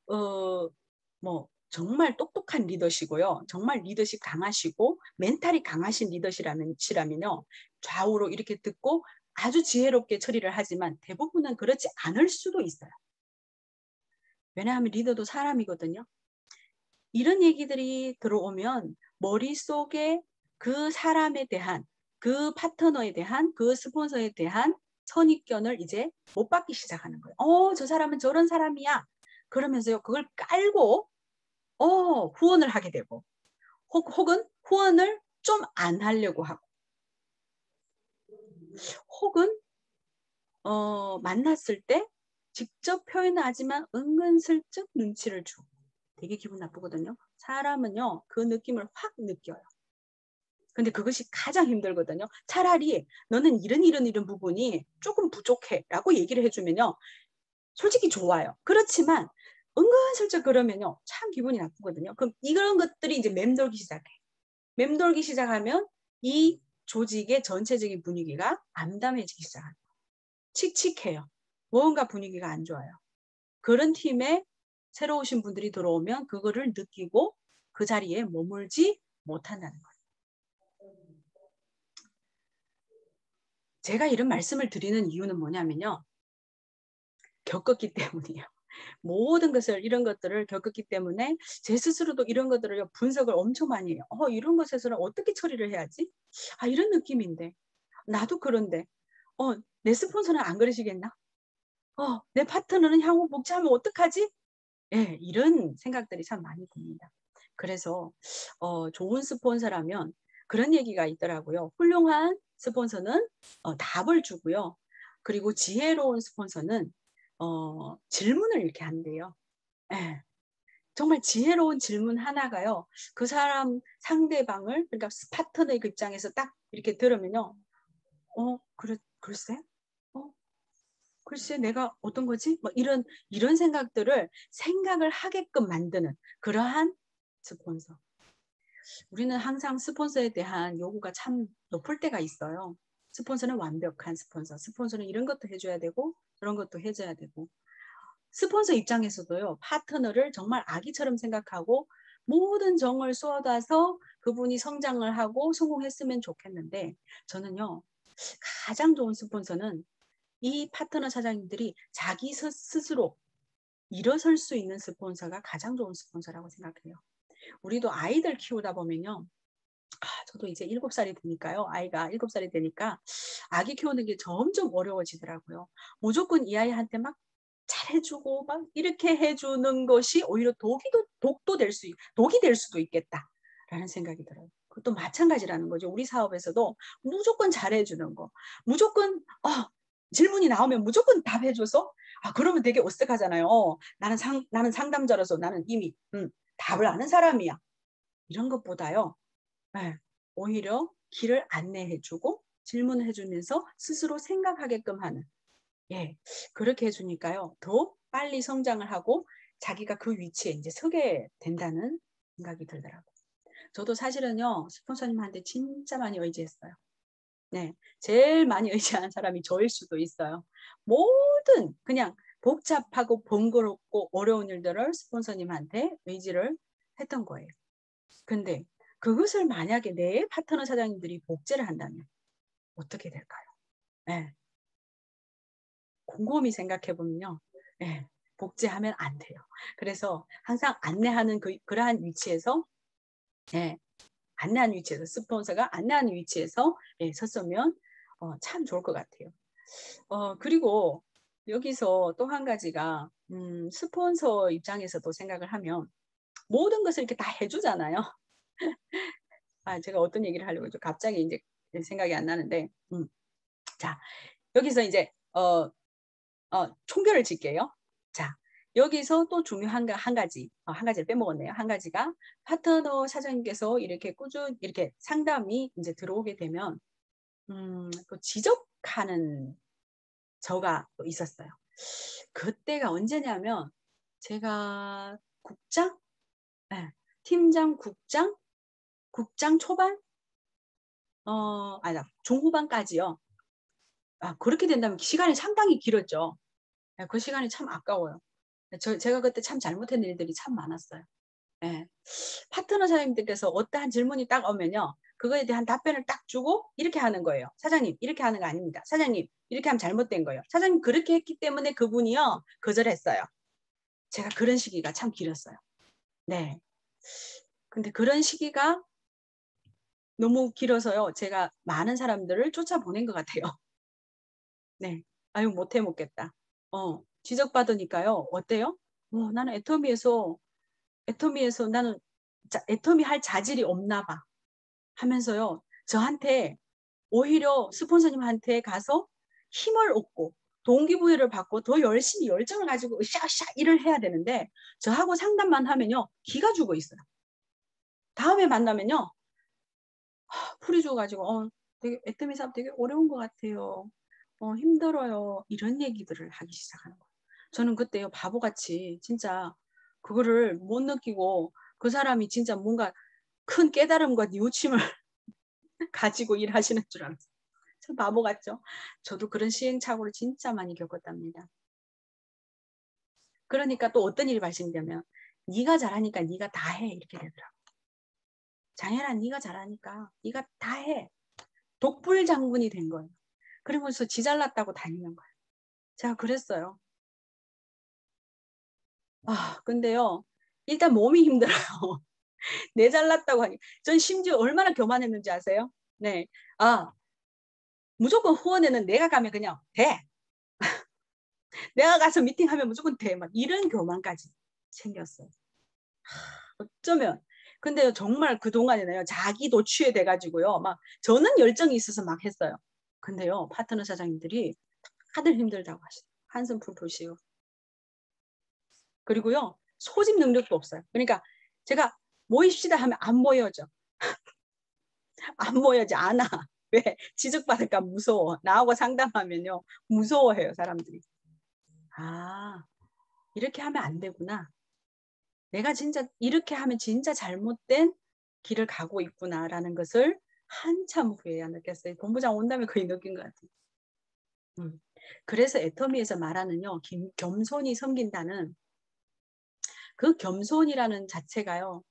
뭐 정말 똑똑한 리더시고요. 정말 리더십 강하시고 멘탈이 강하신 리더시라면요. 좌우로 이렇게 듣고 아주 지혜롭게 처리를 하지만 대부분은 그렇지 않을 수도 있어요. 왜냐하면 리더도 사람이거든요. 이런 얘기들이 들어오면 머릿속에 그 사람에 대한 그 파트너에 대한 그 스폰서에 대한 선입견을 이제 못 받기 시작하는 거예요. 저 사람은 저런 사람이야. 그러면서요 그걸 깔고 후원을 하게 되고 혹은 후원을 좀 안 하려고 하고 혹은 만났을 때 직접 표현하지만 은근슬쩍 눈치를 주고 되게 기분 나쁘거든요. 사람은요 그 느낌을 확 느껴요. 근데 그것이 가장 힘들거든요. 차라리 너는 이런 부분이 조금 부족해 라고 얘기를 해주면요. 솔직히 좋아요. 그렇지만 은근슬쩍 그러면요. 참 기분이 나쁘거든요. 그럼 이런 것들이 이제 맴돌기 시작해. 맴돌기 시작하면 이 조직의 전체적인 분위기가 암담해지기 시작합니다. 칙칙해요. 뭔가 분위기가 안 좋아요. 그런 팀에 새로 오신 분들이 들어오면 그거를 느끼고 그 자리에 머물지 못한다는 거예요. 제가 이런 말씀을 드리는 이유는 뭐냐면요. 겪었기 때문이에요. 모든 것을 이런 것들을 겪었기 때문에 제 스스로도 이런 것들을 분석을 엄청 많이 해요. 이런 것에서는 어떻게 처리를 해야지? 이런 느낌인데. 나도 그런데. 내 스폰서는 안 그러시겠나? 내 파트너는 향후 복지하면 어떡하지? 예, 이런 생각들이 참 많이 듭니다. 그래서 좋은 스폰서라면 그런 얘기가 있더라고요. 훌륭한 스폰서는 답을 주고요. 그리고 지혜로운 스폰서는 질문을 이렇게 한대요. 예. 정말 지혜로운 질문 하나가요. 그 사람 상대방을 그러니까 파트너의 그 입장에서 딱 이렇게 들으면요. 글쎄? 어, 글쎄 내가 어떤 거지? 뭐 이런 생각을 하게끔 만드는 그러한 스폰서. 우리는 항상 스폰서에 대한 요구가 참 높을 때가 있어요. 스폰서는 완벽한 스폰서는 이런 것도 해줘야 되고 저런 것도 해줘야 되고 스폰서 입장에서도요. 파트너를 정말 아기처럼 생각하고 모든 정을 쏟아서 그분이 성장을 하고 성공했으면 좋겠는데 저는요. 가장 좋은 스폰서는 이 파트너 사장님들이 자기 스스로 일어설 수 있는 스폰서가 가장 좋은 스폰서라고 생각해요. 우리도 아이들 키우다 보면요. 저도 이제 7살이 되니까요. 아이가 7살이 되니까 아기 키우는 게 점점 어려워지더라고요. 무조건 이 아이한테 막 잘해주고 막 이렇게 해주는 것이 오히려 독이 될 수도 있겠다라는 생각이 들어요. 그것도 마찬가지라는 거죠. 우리 사업에서도 무조건 잘해주는 거, 무조건 질문이 나오면 무조건 답해줘서 그러면 되게 어색하잖아요. 나는 상담자로서 나는 이미 답을 아는 사람이야. 이런 것보다요. 네, 오히려 길을 안내해주고 질문해주면서 스스로 생각하게끔 하는 그렇게 해주니까요. 더 빨리 성장을 하고 자기가 그 위치에 이제 서게 된다는 생각이 들더라고요. 저도 사실은요. 스폰서님한테 진짜 많이 의지했어요. 네, 제일 많이 의지하는 사람이 저일 수도 있어요. 모든 그냥 복잡하고 번거롭고 어려운 일들을 스폰서님한테 의지를 했던 거예요. 근데 그것을 만약에 내 파트너 사장님들이 복제를 한다면 어떻게 될까요? 네. 곰곰이 생각해 보면요. 네. 복제하면 안 돼요. 그래서 항상 안내하는 그러한 위치에서 안내하는 위치에서 스폰서가 안내하는 위치에서 섰으면 참 좋을 것 같아요. 그리고 여기서 또 한 가지가 스폰서 입장에서도 생각을 하면 모든 것을 이렇게 다 해주잖아요. 제가 어떤 얘기를 하려고 했죠? 갑자기 이제 생각이 안 나는데, 자 여기서 이제 총결을 짓게요. 자 여기서 또 중요한 한 가지를 빼먹었네요. 한 가지가 파트너 사장님께서 이렇게 꾸준히 이렇게 상담이 이제 들어오게 되면 또 지적하는 저가 또 있었어요. 그때가 언제냐면 제가 국장, 네, 팀장, 국장 초반, 아니다 중후반까지요. 그렇게 된다면 시간이 상당히 길었죠. 그 시간이 참 아까워요. 제가 그때 참 잘못한 일들이 참 많았어요. 네. 파트너 사장님들께서 어떠한 질문이 딱 오면요. 그거에 대한 답변을 딱 주고 이렇게 하는 거예요. 사장님 이렇게 하는 거 아닙니다. 사장님 이렇게 하면 잘못된 거예요. 사장님 그렇게 했기 때문에 그분이요. 거절했어요. 제가 그런 시기가 참 길었어요. 네. 근데 그런 시기가 너무 길어서요. 제가 많은 사람들을 쫓아보낸 것 같아요. 네. 아유 못해 먹겠다. 지적받으니까요. 어때요? 나는 애터미에서 나는 애터미 할 자질이 없나 봐 하면서요. 저한테 오히려 스폰서님한테 가서 힘을 얻고 동기부여를 받고 더 열심히 열정을 가지고 으쌰으쌰 일을 해야 되는데 저하고 상담만 하면요. 기가 죽어 있어요. 다음에 만나면요. 풀이 줘가지고 되게 애터미 사업 되게 어려운 것 같아요. 힘들어요. 이런 얘기들을 하기 시작하는 거예요. 저는 그때요. 바보같이 진짜 그거를 못 느끼고 그 사람이 진짜 뭔가 큰 깨달음과 뉘우침을 가지고 일하시는 줄 알았어요. 참 바보 같죠? 저도 그런 시행착오를 진짜 많이 겪었답니다. 그러니까 또 어떤 일이 발생되면 네가 잘하니까 네가 다 해 이렇게 되더라고요. 장현아 네가 잘하니까 네가 다 해. 독불장군이 된 거예요. 그러면서 지 잘났다고 다니는 거예요. 제가 그랬어요. 근데요. 일단 몸이 힘들어요. 내 잘났다고 하니. 전 심지어 얼마나 교만했는지 아세요? 네. 무조건 후원에는 내가 가면 그냥 돼. 내가 가서 미팅하면 무조건 돼. 막 이런 교만까지 생겼어요. 어쩌면. 근데 정말 그동안에는요. 자기 도취해 돼가지고요. 막 저는 열정이 있어서 막 했어요. 근데요. 파트너 사장님들이 다들 힘들다고 하시죠. 한숨 풀풀 쉬고. 그리고요. 소집 능력도 없어요. 그러니까 제가 모입시다 하면 안 모여져. 안 모여지 않아. 왜? 지적받을까 무서워. 나하고 상담하면요. 무서워해요. 사람들이. 이렇게 하면 안 되구나. 내가 진짜 이렇게 하면 진짜 잘못된 길을 가고 있구나라는 것을 한참 후에야 느꼈어요. 본부장 온 다음에 거의 느낀 것 같아요. 그래서 애터미에서 말하는요. 겸손이 섬긴다는 그 겸손이라는 자체가요.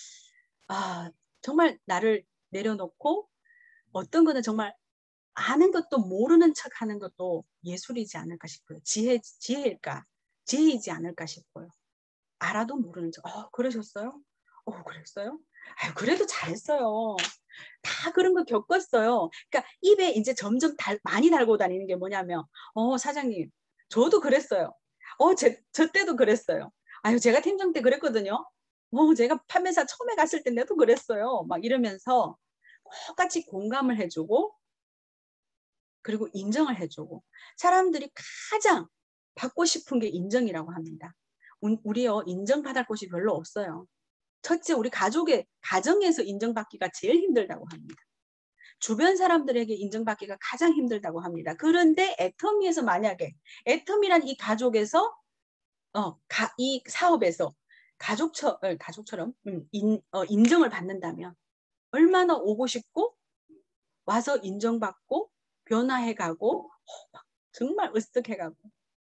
정말 나를 내려놓고 어떤 거는 정말 아는 것도 모르는 척하는 것도 예술이지 않을까 싶어요. 지혜일까? 제이지 않을까 싶어요. 알아도 모르는 척. 그러셨어요? 그랬어요? 아유, 그래도 잘했어요. 다 그런 거 겪었어요. 그러니까 입에 이제 점점 많이 달고 다니는 게 뭐냐면, 사장님, 저도 그랬어요. 저 때도 그랬어요. 아유, 제가 팀장 때 그랬거든요. 제가 판매사 처음에 갔을 때 내도 그랬어요. 막 이러면서 똑같이 공감을 해주고, 그리고 인정을 해주고, 사람들이 가장 받고 싶은 게 인정이라고 합니다. 우리요, 인정받을 곳이 별로 없어요. 첫째, 우리 가정에서 인정받기가 제일 힘들다고 합니다. 주변 사람들에게 인정받기가 가장 힘들다고 합니다. 그런데 애터미에서 만약에 애터미란 이 가족에서 이 사업에서 가족처럼 인정을 받는다면 얼마나 오고 싶고 와서 인정받고 변화해가고 정말 으쓱해가고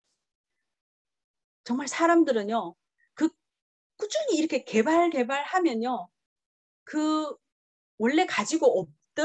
정말 사람들은요 꾸준히 이렇게 개발하면요 원래 가지고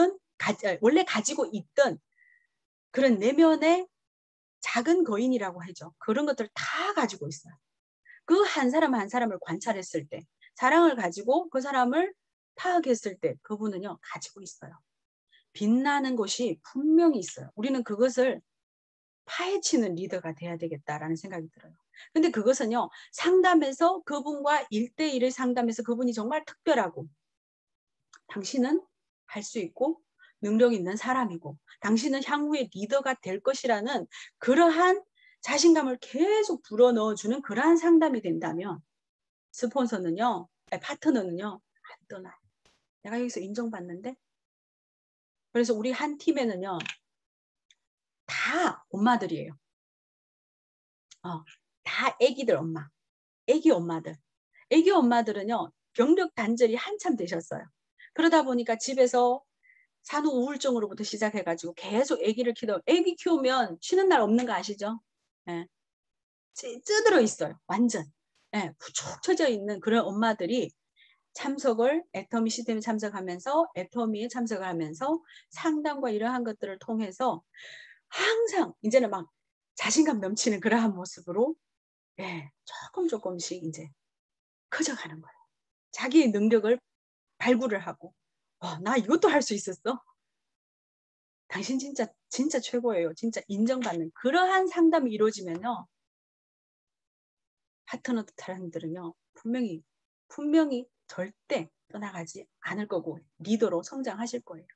있던 그런 내면의 작은 거인이라고 하죠. 그런 것들을 다 가지고 있어요. 그 한 사람 한 사람을 관찰했을 때, 사랑을 가지고 그 사람을 파악했을 때 그분은요 가지고 있어요. 빛나는 곳이 분명히 있어요. 우리는 그것을 파헤치는 리더가 돼야 되겠다라는 생각이 들어요. 근데 그것은요 상담에서 그분과 1대1의 상담에서 그분이 정말 특별하고 당신은 할 수 있고 능력 있는 사람이고 당신은 향후에 리더가 될 것이라는 그러한 자신감을 계속 불어넣어주는 그러한 상담이 된다면 파트너는요 안 떠나요. 내가 여기서 인정받는데 그래서 우리 한 팀에는요 다 엄마들이에요. 다 애기들 엄마, 애기 엄마들은요 경력 단절이 한참 되셨어요. 그러다 보니까 집에서 산후 우울증으로부터 시작해가지고 계속 아기를 애기 키우면 쉬는 날 없는 거 아시죠? 예. 찌들어 있어요. 완전. 예. 푹 처져 있는 그런 엄마들이 애터미 시스템에 참석하면서 애터미에 참석을 하면서 상담과 이러한 것들을 통해서 항상 이제는 막 자신감 넘치는 그러한 모습으로 조금씩 이제 커져가는 거예요. 자기의 능력을 발굴을 하고 나 이것도 할 수 있었어? 당신 진짜 최고예요. 진짜 인정받는 그러한 상담이 이루어지면요. 파트너 사람들은요. 분명히 절대 떠나가지 않을 거고 리더로 성장하실 거예요.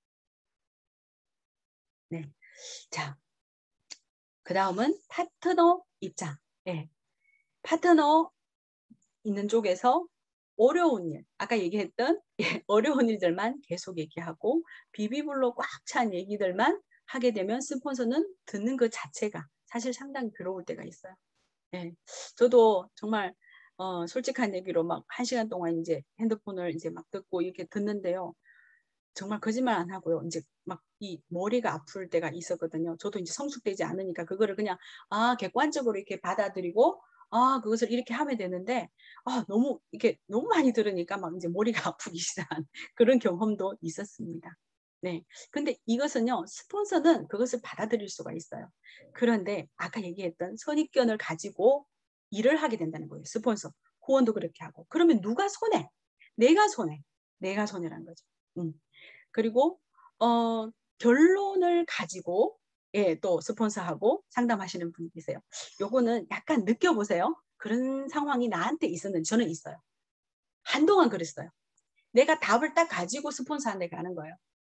네. 자, 그 다음은 파트너 입장. 네. 파트너 있는 쪽에서 어려운 일, 아까 얘기했던 어려운 일들만 계속 얘기하고 비비블로 꽉 찬 얘기들만 하게 되면 스폰서는 듣는 그 자체가 사실 상당히 괴로울 때가 있어요. 네. 저도 정말 솔직한 얘기로 막 1시간 동안 이제 핸드폰을 이제 막 듣고 이렇게 듣는데요. 정말 거짓말 안 하고요. 이제 막 이 머리가 아플 때가 있었거든요. 저도 이제 성숙되지 않으니까 그거를 그냥 객관적으로 이렇게 받아들이고 그것을 이렇게 하면 되는데 너무 많이 들으니까 막 이제 머리가 아프기 시작한 그런 경험도 있었습니다. 네. 근데 이것은요. 스폰서는 그것을 받아들일 수가 있어요. 그런데 아까 얘기했던 선입견을 가지고 일을 하게 된다는 거예요. 스폰서. 후원도 그렇게 하고. 그러면 누가 손해? 내가 손해. 내가 손해라는 거죠. 그리고 결론을 가지고 또 스폰서하고 상담하시는 분이 계세요. 요거는 약간 느껴보세요. 그런 상황이 나한테 있었는지 저는 있어요. 한동안 그랬어요. 내가 답을 딱 가지고 스폰서한테 가는 거예요.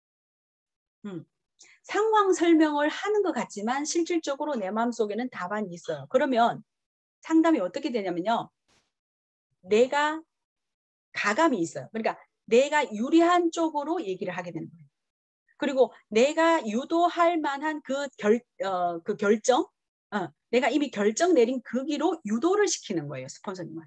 상황 설명을 하는 것 같지만 실질적으로 내 마음속에는 답안이 있어요. 그러면 상담이 어떻게 되냐면요. 내가 가감이 있어요. 그러니까 내가 유리한 쪽으로 얘기를 하게 되는 거예요. 그리고 내가 유도할 만한 그 결정, 내가 이미 결정 내린 그 길로 유도를 시키는 거예요. 스폰서님은.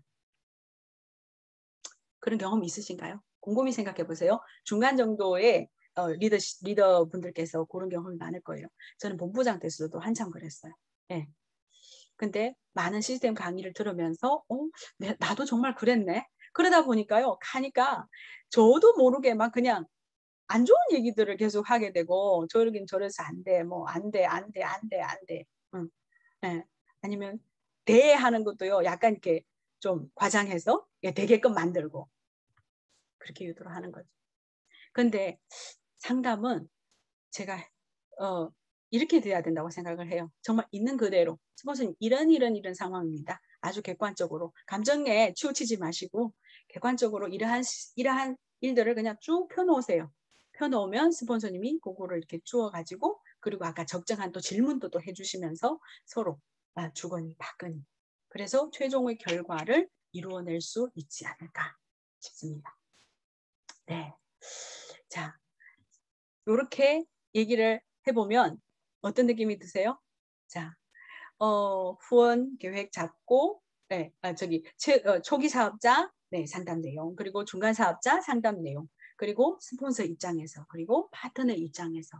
그런 경험 있으신가요? 곰곰이 생각해 보세요. 중간 정도의 리더분들께서 그런 경험이 많을 거예요. 저는 본부장 때서도 한참 그랬어요. 예. 근데 많은 시스템 강의를 들으면서 나도 정말 그랬네. 그러다 보니까요. 가니까 저도 모르게 막 그냥 안 좋은 얘기들을 계속 하게 되고 저러긴 저래서 안 돼. 뭐 안 돼. 응. 네. 아니면 대하는 것도요. 약간 이렇게 좀 과장해서 되게끔 만들고 그렇게 유도를 하는 거죠. 근데 상담은 제가 이렇게 돼야 된다고 생각을 해요. 정말 있는 그대로. 스폰서님 이런 상황입니다. 아주 객관적으로 감정에 치우치지 마시고 객관적으로 이러한 일들을 그냥 쭉 펴놓으세요. 펴놓으면 스폰서님이 그거를 이렇게 주워가지고 그리고 아까 적정한 또 질문도 또 해주시면서 서로 주거니 받거니 그래서 최종의 결과를 이루어낼 수 있지 않을까 싶습니다. 네, 자 이렇게 얘기를 해보면 어떤 느낌이 드세요? 자, 후원 계획 잡고, 네, 초기 사업자 네, 상담 내용, 그리고 중간 사업자 상담 내용, 그리고 스폰서 입장에서, 그리고 파트너 입장에서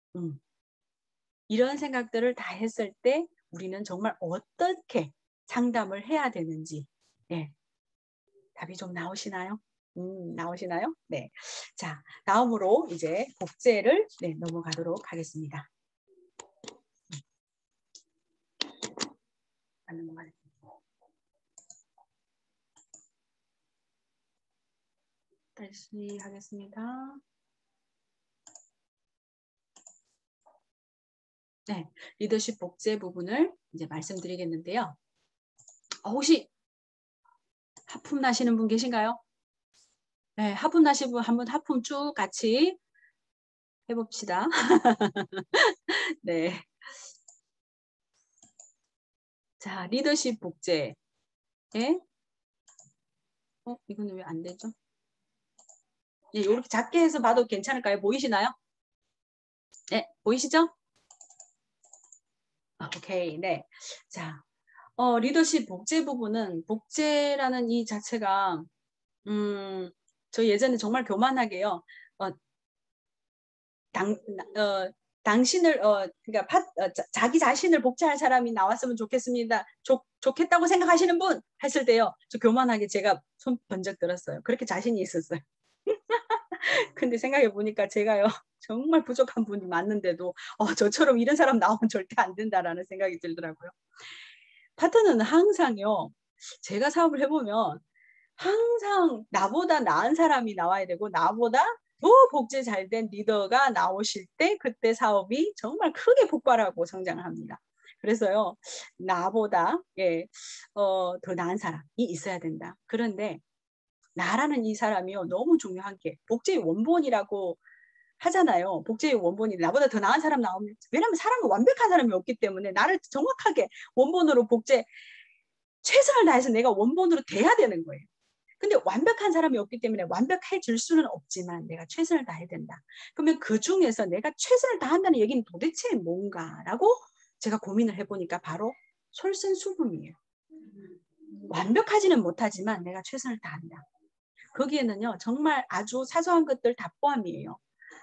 이런 생각들을 다 했을 때 우리는 정말 어떻게 상담을 해야 되는지 네, 답이 좀 나오시나요? 나오시나요? 네. 자, 다음으로 이제 복제를 네, 넘어가도록 하겠습니다. 다시 하겠습니다. 네, 리더십 복제 부분을 이제 말씀드리겠는데요. 혹시 하품 나시는 분 계신가요? 네, 하품 나시는 분 한번 하품 쭉 같이 해봅시다. 네. 자, 리더십 복제. 예? 이거는 왜 안 되죠? 예, 이렇게 작게 해서 봐도 괜찮을까요? 보이시나요? 네, 보이시죠? 오케이, 네. 자, 리더십 복제 부분은 복제라는 이 자체가 저 예전에 정말 교만하게요. 당신을 그러니까 자기 자신을 복제할 사람이 나왔으면 좋겠습니다. 좋겠다고 생각하시는 분 했을 때요. 저 교만하게 제가 손 번쩍 들었어요. 그렇게 자신이 있었어요. 근데 생각해 보니까 제가요 정말 부족한 분이 맞는데도 저처럼 이런 사람 나오면 절대 안 된다라는 생각이 들더라고요. 파트너는 항상요. 제가 사업을 해보면 항상 나보다 나은 사람이 나와야 되고 나보다 더 복제 잘 된 리더가 나오실 때 그때 사업이 정말 크게 폭발하고 성장을 합니다. 그래서요. 나보다 더 나은 사람이 있어야 된다. 그런데 나라는 이 사람이요. 너무 중요한 게 복제의 원본이라고 하잖아요. 복제의 원본이 나보다 더 나은 사람 나오면 왜냐하면 사람은 완벽한 사람이 없기 때문에 나를 정확하게 원본으로 최선을 다해서 내가 원본으로 돼야 되는 거예요. 근데 완벽한 사람이 없기 때문에 완벽해질 수는 없지만 내가 최선을 다해야 된다. 그러면 그 중에서 내가 최선을 다한다는 얘기는 도대체 뭔가라고 제가 고민을 해보니까 바로 솔선수범이에요. 완벽하지는 못하지만 내가 최선을 다한다. 거기에는요 정말 아주 사소한 것들 다 포함이에요.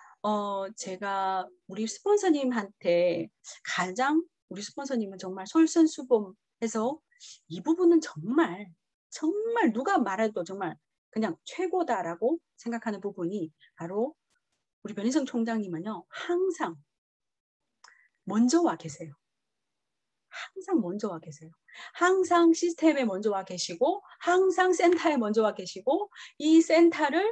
제가 우리 스폰서님한테 가장 우리 스폰서님은 정말 솔선수범해서 이 부분은 정말 누가 말해도 정말 그냥 최고다라고 생각하는 부분이 바로 우리 변희성 총장님은요 항상 먼저 와 계세요. 항상 먼저 와 계세요. 항상 시스템에 먼저 와 계시고 항상 센터에 먼저 와 계시고 이 센터를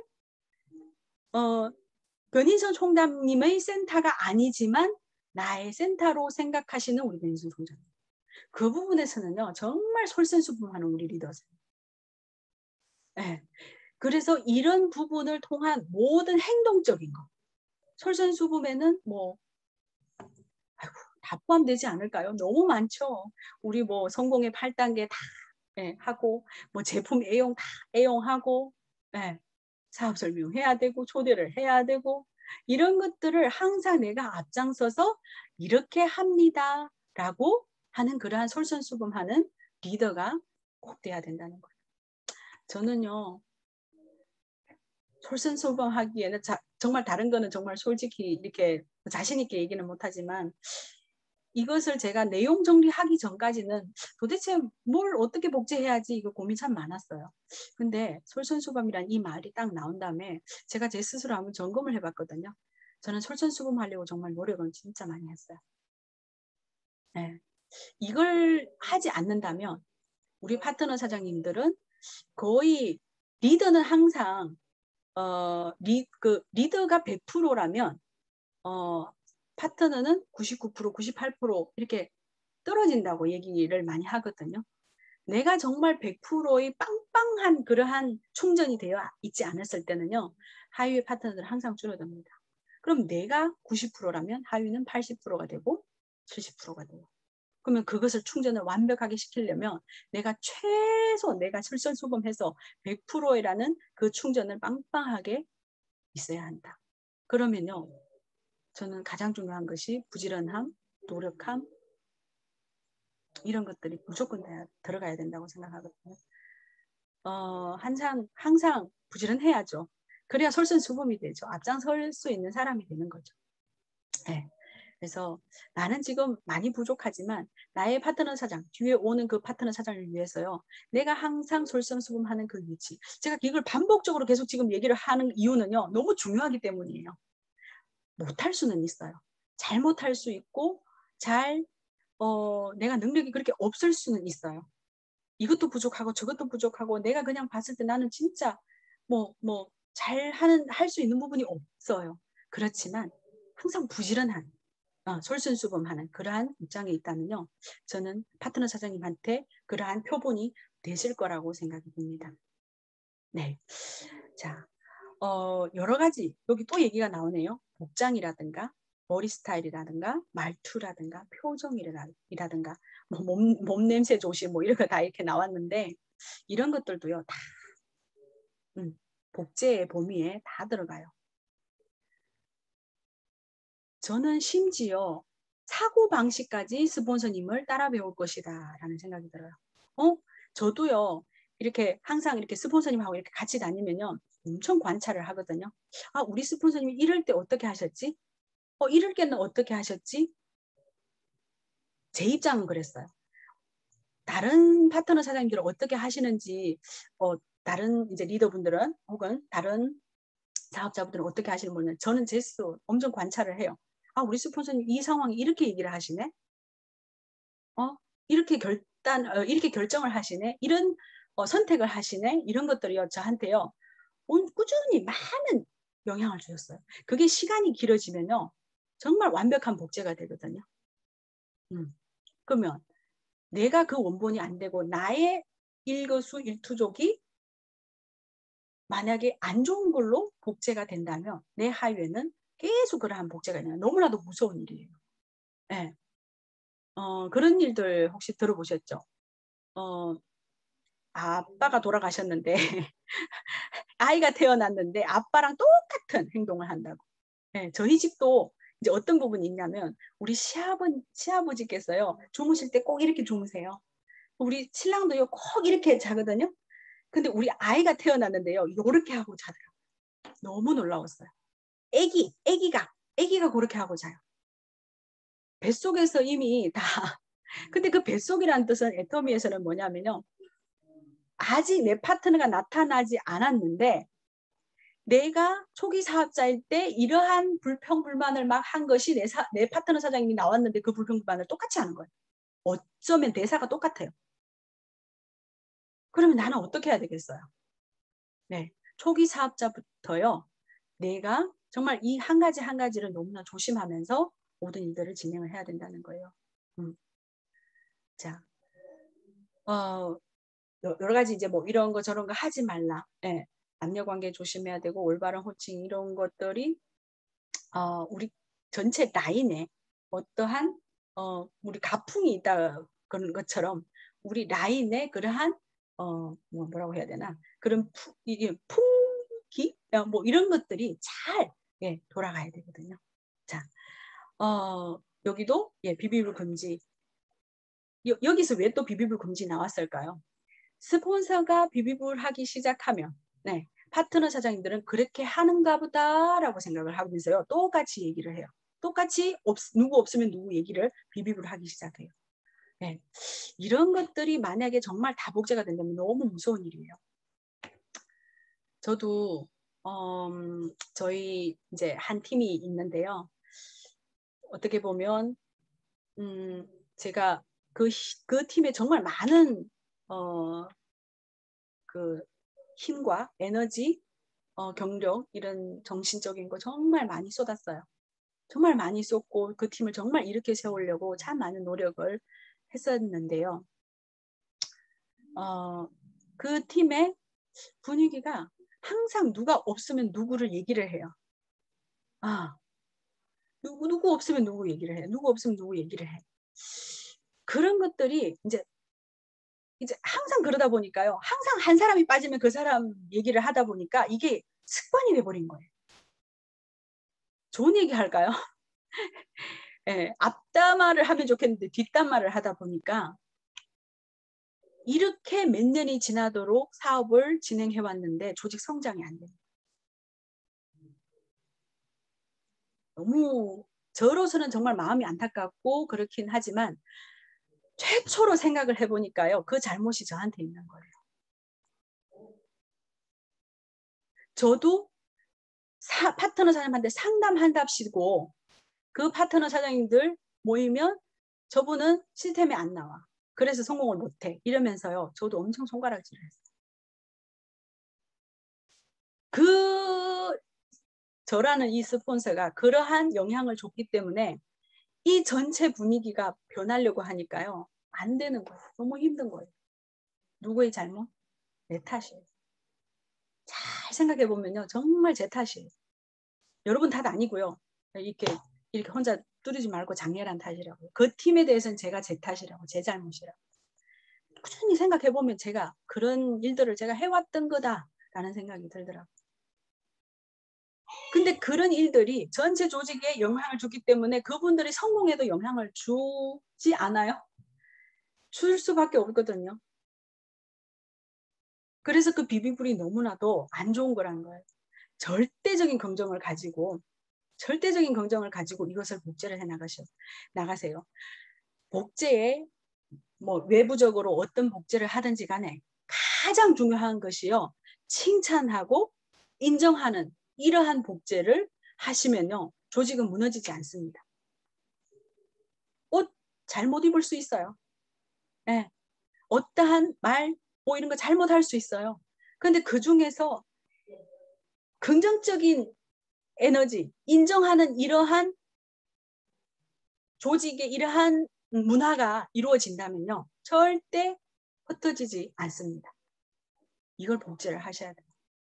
변희성 총장님의 센터가 아니지만 나의 센터로 생각하시는 우리 변희성 총장님. 그 부분에서는요 정말 솔선수범하는 우리 리더세요. 네. 그래서 이런 부분을 통한 모든 행동적인 거 솔선수범에는 다 포함되지 않을까요? 너무 많죠. 우리 성공의 8단계 다 하고 제품 애용 다 애용하고 사업 설명해야 되고 초대를 해야 되고 이런 것들을 항상 내가 앞장서서 이렇게 합니다 라고 하는 그러한 솔선수범하는 리더가 꼭 돼야 된다는 거예요. 저는요 솔선수범하기에는 정말 다른 거는 정말 솔직히 이렇게 자신 있게 얘기는 못하지만 이것을 제가 내용 정리하기 전까지는 도대체 뭘 어떻게 복제해야지 이거 고민 참 많았어요. 근데 솔선수범이란 이 말이 딱 나온 다음에 제가 제 스스로 한번 점검을 해봤거든요. 저는 솔선수범하려고 정말 노력은 진짜 많이 했어요. 네. 이걸 하지 않는다면 우리 파트너 사장님들은 거의 리더는 항상 리더가 100%라면 파트너는 99%, 98% 이렇게 떨어진다고 얘기를 많이 하거든요. 내가 정말 100%의 빵빵한 그러한 충전이 되어 있지 않았을 때는요. 하위의 파트너들은 항상 줄어듭니다. 그럼 내가 90%라면 하위는 80%가 되고 70%가 돼요. 그러면 그것을 충전을 완벽하게 시키려면 내가 최소 내가 솔선수범해서 100%라는 그 충전을 빵빵하게 있어야 한다. 그러면요. 저는 가장 중요한 것이 부지런함, 노력함 이런 것들이 무조건 들어가야 된다고 생각하거든요. 항상 부지런해야죠. 그래야 솔선수범이 되죠. 앞장설 수 있는 사람이 되는 거죠. 네. 그래서 나는 지금 많이 부족하지만 나의 파트너 사장, 뒤에 오는 그 파트너 사장을 위해서요. 내가 항상 솔선수범하는 그 위치. 제가 이걸 반복적으로 계속 지금 얘기를 하는 이유는요. 너무 중요하기 때문이에요. 못할 수는 있어요. 잘못할 수 있고 내가 능력이 그렇게 없을 수는 있어요. 이것도 부족하고 저것도 부족하고 내가 그냥 봤을 때 나는 진짜 할 수 있는 부분이 없어요. 그렇지만 항상 부지런한 솔선수범하는 그러한 입장에 있다면요. 저는 파트너 사장님한테 그러한 표본이 되실 거라고 생각이 듭니다. 네. 자, 여러 가지 여기 또 얘기가 나오네요. 복장이라든가 머리 스타일이라든가 말투라든가 표정이라든가 몸 냄새 조심 뭐 이런 거 다 이렇게 나왔는데 이런 것들도요. 다 복제의 범위에 다 들어가요. 저는 심지어 사고방식까지 스폰서님을 따라 배울 것이다 라는 생각이 들어요. 저도요. 이렇게 항상 이렇게 스폰서님하고 이렇게 같이 다니면요. 엄청 관찰을 하거든요. 아, 우리 스폰서님이 이럴 때 어떻게 하셨지? 이럴 때는 어떻게 하셨지? 제 입장은 그랬어요. 다른 파트너 사장님들은 어떻게 하시는지, 다른 이제 리더분들은 혹은 다른 사업자분들은 어떻게 하시는 분은 저는 제스도 엄청 관찰을 해요. 아, 우리 스폰서님 이 상황에 이렇게 얘기를 하시네? 이렇게 이렇게 결정을 하시네? 이런 선택을 하시네? 이런 것들이요, 저한테요, 꾸준히 많은 영향을 주셨어요. 그게 시간이 길어지면요, 정말 완벽한 복제가 되거든요. 그러면 내가 그 원본이 안 되고 나의 일거수일투족이 만약에 안 좋은 걸로 복제가 된다면 내 하위에는 계속 그러한 복제가 되는 너무나도 무서운 일이에요. 네. 그런 일들 혹시 들어보셨죠? 아빠가 돌아가셨는데 아이가 태어났는데 아빠랑 똑같은 행동을 한다고. 네, 저희 집도 이제 어떤 부분이 있냐면 우리 시아버지께서요 주무실 때 꼭 이렇게 주무세요. 우리 신랑도요 꼭 이렇게 자거든요. 근데 우리 아이가 태어났는데요 이렇게 하고 자더라고요. 너무 놀라웠어요. 애기가 그렇게 하고 자요. 뱃속에서 이미 다 근데 그 뱃속이라는 뜻은 애터미에서는 뭐냐면요. 아직 내 파트너가 나타나지 않았는데 내가 초기 사업자일 때 이러한 불평불만을 막 한 것이 내 파트너 사장님이 나왔는데 그 불평불만을 똑같이 하는 거예요. 어쩌면 대사가 똑같아요. 그러면 나는 어떻게 해야 되겠어요? 네, 초기 사업자부터요. 내가 정말 이 한 가지 한 가지를 너무나 조심하면서 모든 일들을 진행을 해야 된다는 거예요. 자, 여러 가지 이제 뭐 이런 거 저런 거 하지 말라. 네, 남녀관계 조심해야 되고 올바른 호칭 이런 것들이 우리 전체 라인에 어떠한 우리 가풍이 있다 그런 것처럼 우리 라인에 그러한 뭐라고 해야 되나 그런 풍기 뭐 이런 것들이 잘 돌아가야 되거든요. 자, 여기도 비비불 금지. 여기서 왜 또 비비불 금지 나왔을까요? 스폰서가 비비불 하기 시작하면 네, 파트너 사장님들은 그렇게 하는가 보다라고 생각을 하면서요. 똑같이 얘기를 해요. 똑같이 누구 없으면 누구 얘기를 비비불 하기 시작해요. 네, 이런 것들이 만약에 정말 다 복제가 된다면 너무 무서운 일이에요. 저도 저희 이제 한 팀이 있는데요. 어떻게 보면 제가 그 팀에 정말 많은 그 힘과 에너지, 경력, 이런 정신적인 거 정말 많이 쏟았어요. 정말 많이 쏟고 그 팀을 정말 이렇게 세우려고 참 많은 노력을 했었는데요. 그 팀의 분위기가 항상 누가 없으면 누구를 얘기를 해요. 누구 없으면 누구 얘기를 해. 누구 없으면 누구 얘기를 해. 그런 것들이 이제 항상 그러다 보니까요. 항상 한 사람이 빠지면 그 사람 얘기를 하다 보니까 이게 습관이 돼버린 거예요. 좋은 얘기 할까요? 네, 앞담화를 하면 좋겠는데 뒷담화를 하다 보니까 이렇게 몇 년이 지나도록 사업을 진행해 왔는데 조직 성장이 안 됩니다. 너무 저로서는 정말 마음이 안타깝고 그렇긴 하지만 최초로 생각을 해보니까요. 그 잘못이 저한테 있는 거예요. 저도 파트너 사장님한테 상담한답시고 그 파트너 사장님들 모이면 저분은 시스템에 안 나와. 그래서 성공을 못해. 이러면서요. 저도 엄청 손가락질을 했어요. 저라는 이 스폰서가 그러한 영향을 줬기 때문에 이 전체 분위기가 변하려고 하니까요. 안 되는 거예요. 너무 힘든 거예요. 누구의 잘못? 내 탓이에요. 잘 생각해 보면요. 정말 제 탓이에요. 여러분 탓 아니고요. 이렇게 혼자 뚫리지 말고 장렬한 탓이라고. 그 팀에 대해서는 제가 제 탓이라고, 제 잘못이라고. 꾸준히 생각해 보면 제가 그런 일들을 제가 해왔던 거다라는 생각이 들더라고요. 근데 그런 일들이 전체 조직에 영향을 주기 때문에 그분들이 성공에도 영향을 주지 않아요? 줄 수밖에 없거든요. 그래서 그 비비불이 너무나도 안 좋은 거라는 거예요. 절대적인 긍정을 가지고 이것을 복제를 해 나가세요. 복제에 뭐 외부적으로 어떤 복제를 하든지 간에 가장 중요한 것이요. 칭찬하고 인정하는 이러한 복제를 하시면요. 조직은 무너지지 않습니다. 옷 잘못 입을 수 있어요. 네. 어떠한 말, 뭐 이런 거 잘못할 수 있어요. 근데 그 중에서 긍정적인 에너지, 인정하는 이러한 조직의 이러한 문화가 이루어진다면요. 절대 흩어지지 않습니다. 이걸 복제를 하셔야 돼요.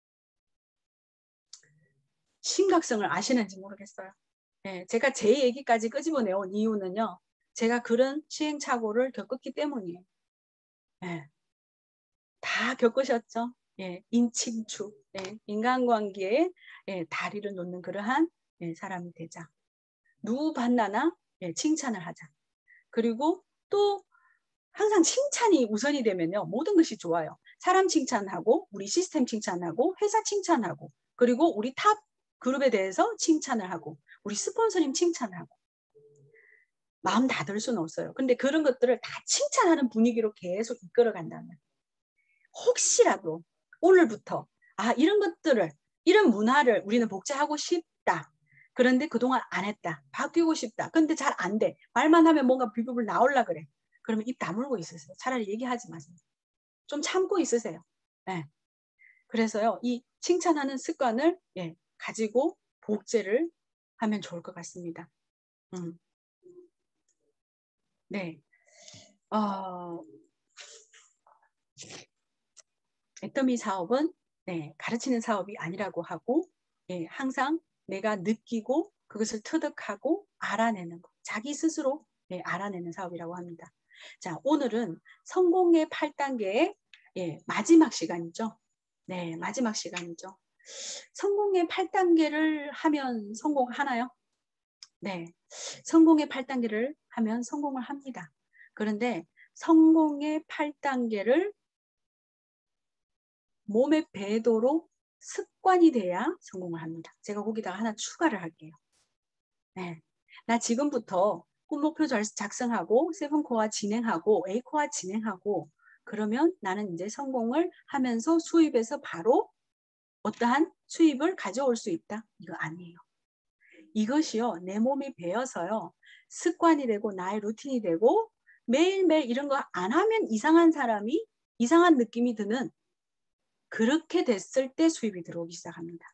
심각성을 아시는지 모르겠어요. 네, 제가 제 얘기까지 끄집어내온 이유는요. 제가 그런 시행착오를 겪었기 때문이에요. 네, 다 겪으셨죠? 예, 인칭추, 예, 인간관계에 다리를 놓는 그러한 사람이 되자. 누구 만나나 칭찬을 하자. 그리고 또 항상 칭찬이 우선이 되면요. 모든 것이 좋아요. 사람 칭찬하고 우리 시스템 칭찬하고 회사 칭찬하고 그리고 우리 탑 그룹에 대해서 칭찬을 하고 우리 스폰서님 칭찬하고 마음 닫을 수는 없어요. 근데 그런 것들을 다 칭찬하는 분위기로 계속 이끌어 간다면 혹시라도 오늘부터 이런 것들을 이런 문화를 우리는 복제하고 싶다. 그런데 그동안 안 했다. 바뀌고 싶다. 근데 잘 안 돼. 말만 하면 뭔가 비법을 나오려 그래. 그러면 입 다물고 있으세요. 차라리 얘기하지 마세요. 좀 참고 있으세요. 네. 그래서요. 이 칭찬하는 습관을 가지고 복제를 하면 좋을 것 같습니다. 네. 애터미 사업은 가르치는 사업이 아니라고 하고 항상 내가 느끼고 그것을 터득하고 알아내는 것. 자기 스스로 알아내는 사업이라고 합니다. 자, 오늘은 성공의 8단계의 마지막 시간이죠. 네, 마지막 시간이죠. 성공의 8단계를 하면 성공하나요? 네, 성공의 8단계를 하면 성공을 합니다. 그런데 성공의 8단계를 몸에 배도록 습관이 돼야 성공을 합니다. 제가 거기다가 하나 추가를 할게요. 네, 나 지금부터 꿈목표 작성하고 세븐코어 진행하고 A코어 진행하고 그러면 나는 이제 성공을 하면서 수입에서 바로 어떠한 수입을 가져올 수 있다. 이거 아니에요. 이것이요. 내 몸이 배어서요. 습관이 되고 나의 루틴이 되고 매일매일 이런 거 안 하면 이상한 사람이 이상한 느낌이 드는 그렇게 됐을 때 수입이 들어오기 시작합니다.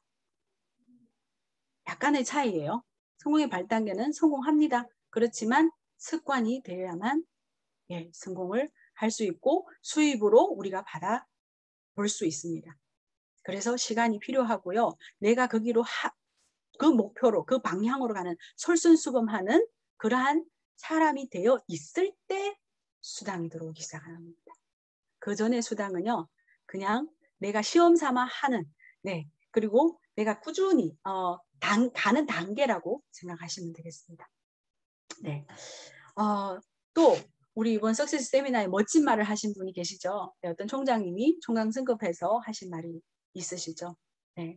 약간의 차이예요. 성공의 발단계는 성공합니다. 그렇지만 습관이 되어야만 성공을 할 수 있고 수입으로 우리가 받아볼 수 있습니다. 그래서 시간이 필요하고요. 내가 거기로 그 목표로 그 방향으로 가는 솔선수범하는 그러한 사람이 되어 있을 때 수당이 들어오기 시작합니다. 그 전에 수당은요. 그냥 내가 시험 삼아 하는 그리고 내가 꾸준히 가는 단계라고 생각하시면 되겠습니다. 네. 또 우리 이번 석세스 세미나에 멋진 말을 하신 분이 계시죠. 네, 어떤 총장님이 총강 승급해서 하신 말이 있으시죠. 네.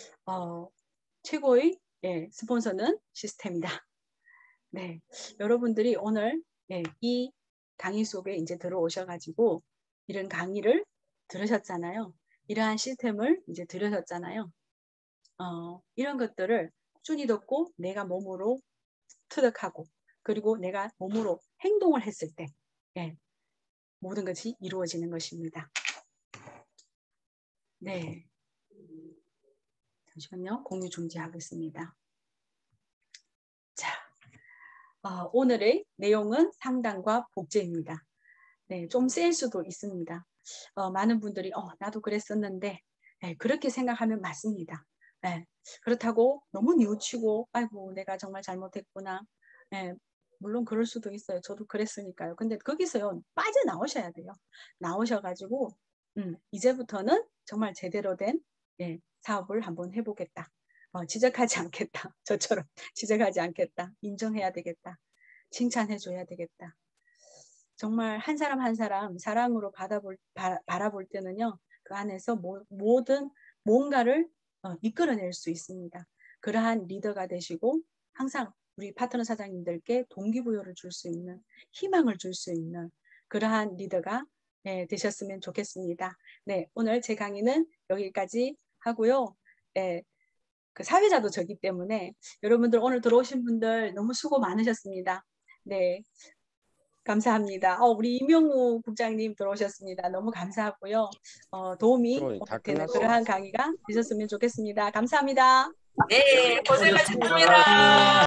최고의 스폰서는 시스템이다. 네. 여러분들이 오늘 이 강의 속에 이제 들어오셔가지고 이런 강의를 들으셨잖아요. 이러한 시스템을 이제 들으셨잖아요. 이런 것들을 꾸준히 듣고 내가 몸으로 터득하고 그리고 내가 몸으로 행동을 했을 때 모든 것이 이루어지는 것입니다. 네. 잠시만요. 공유 중지하겠습니다. 자, 오늘의 내용은 상담과 복제입니다. 네, 좀 셀 수도 있습니다. 많은 분들이 나도 그랬었는데 그렇게 생각하면 맞습니다. 그렇다고 너무 뉘우치고 아이고 내가 정말 잘못했구나. 물론 그럴 수도 있어요. 저도 그랬으니까요. 근데 거기서요 빠져나오셔야 돼요. 나오셔가지고 이제부터는 정말 제대로 된 사업을 한번 해보겠다. 지적하지 않겠다. 저처럼 지적하지 않겠다. 인정해야 되겠다. 칭찬해줘야 되겠다. 정말 한 사람 한 사람 사랑으로 바라볼 때는요. 그 안에서 모든 뭔가를 이끌어낼 수 있습니다. 그러한 리더가 되시고 항상 우리 파트너 사장님들께 동기부여를 줄 수 있는 희망을 줄 수 있는 그러한 리더가 되셨으면 좋겠습니다. 네, 오늘 제 강의는 여기까지 하고요. 그 사회자도 저기 때문에 여러분들 오늘 들어오신 분들 너무 수고 많으셨습니다. 네. 감사합니다. 우리 이명우 국장님 들어오셨습니다. 너무 감사하고요. 도움이 되는 그러한 강의가 되셨으면 좋겠습니다. 감사합니다. 네, 고생하셨습니다.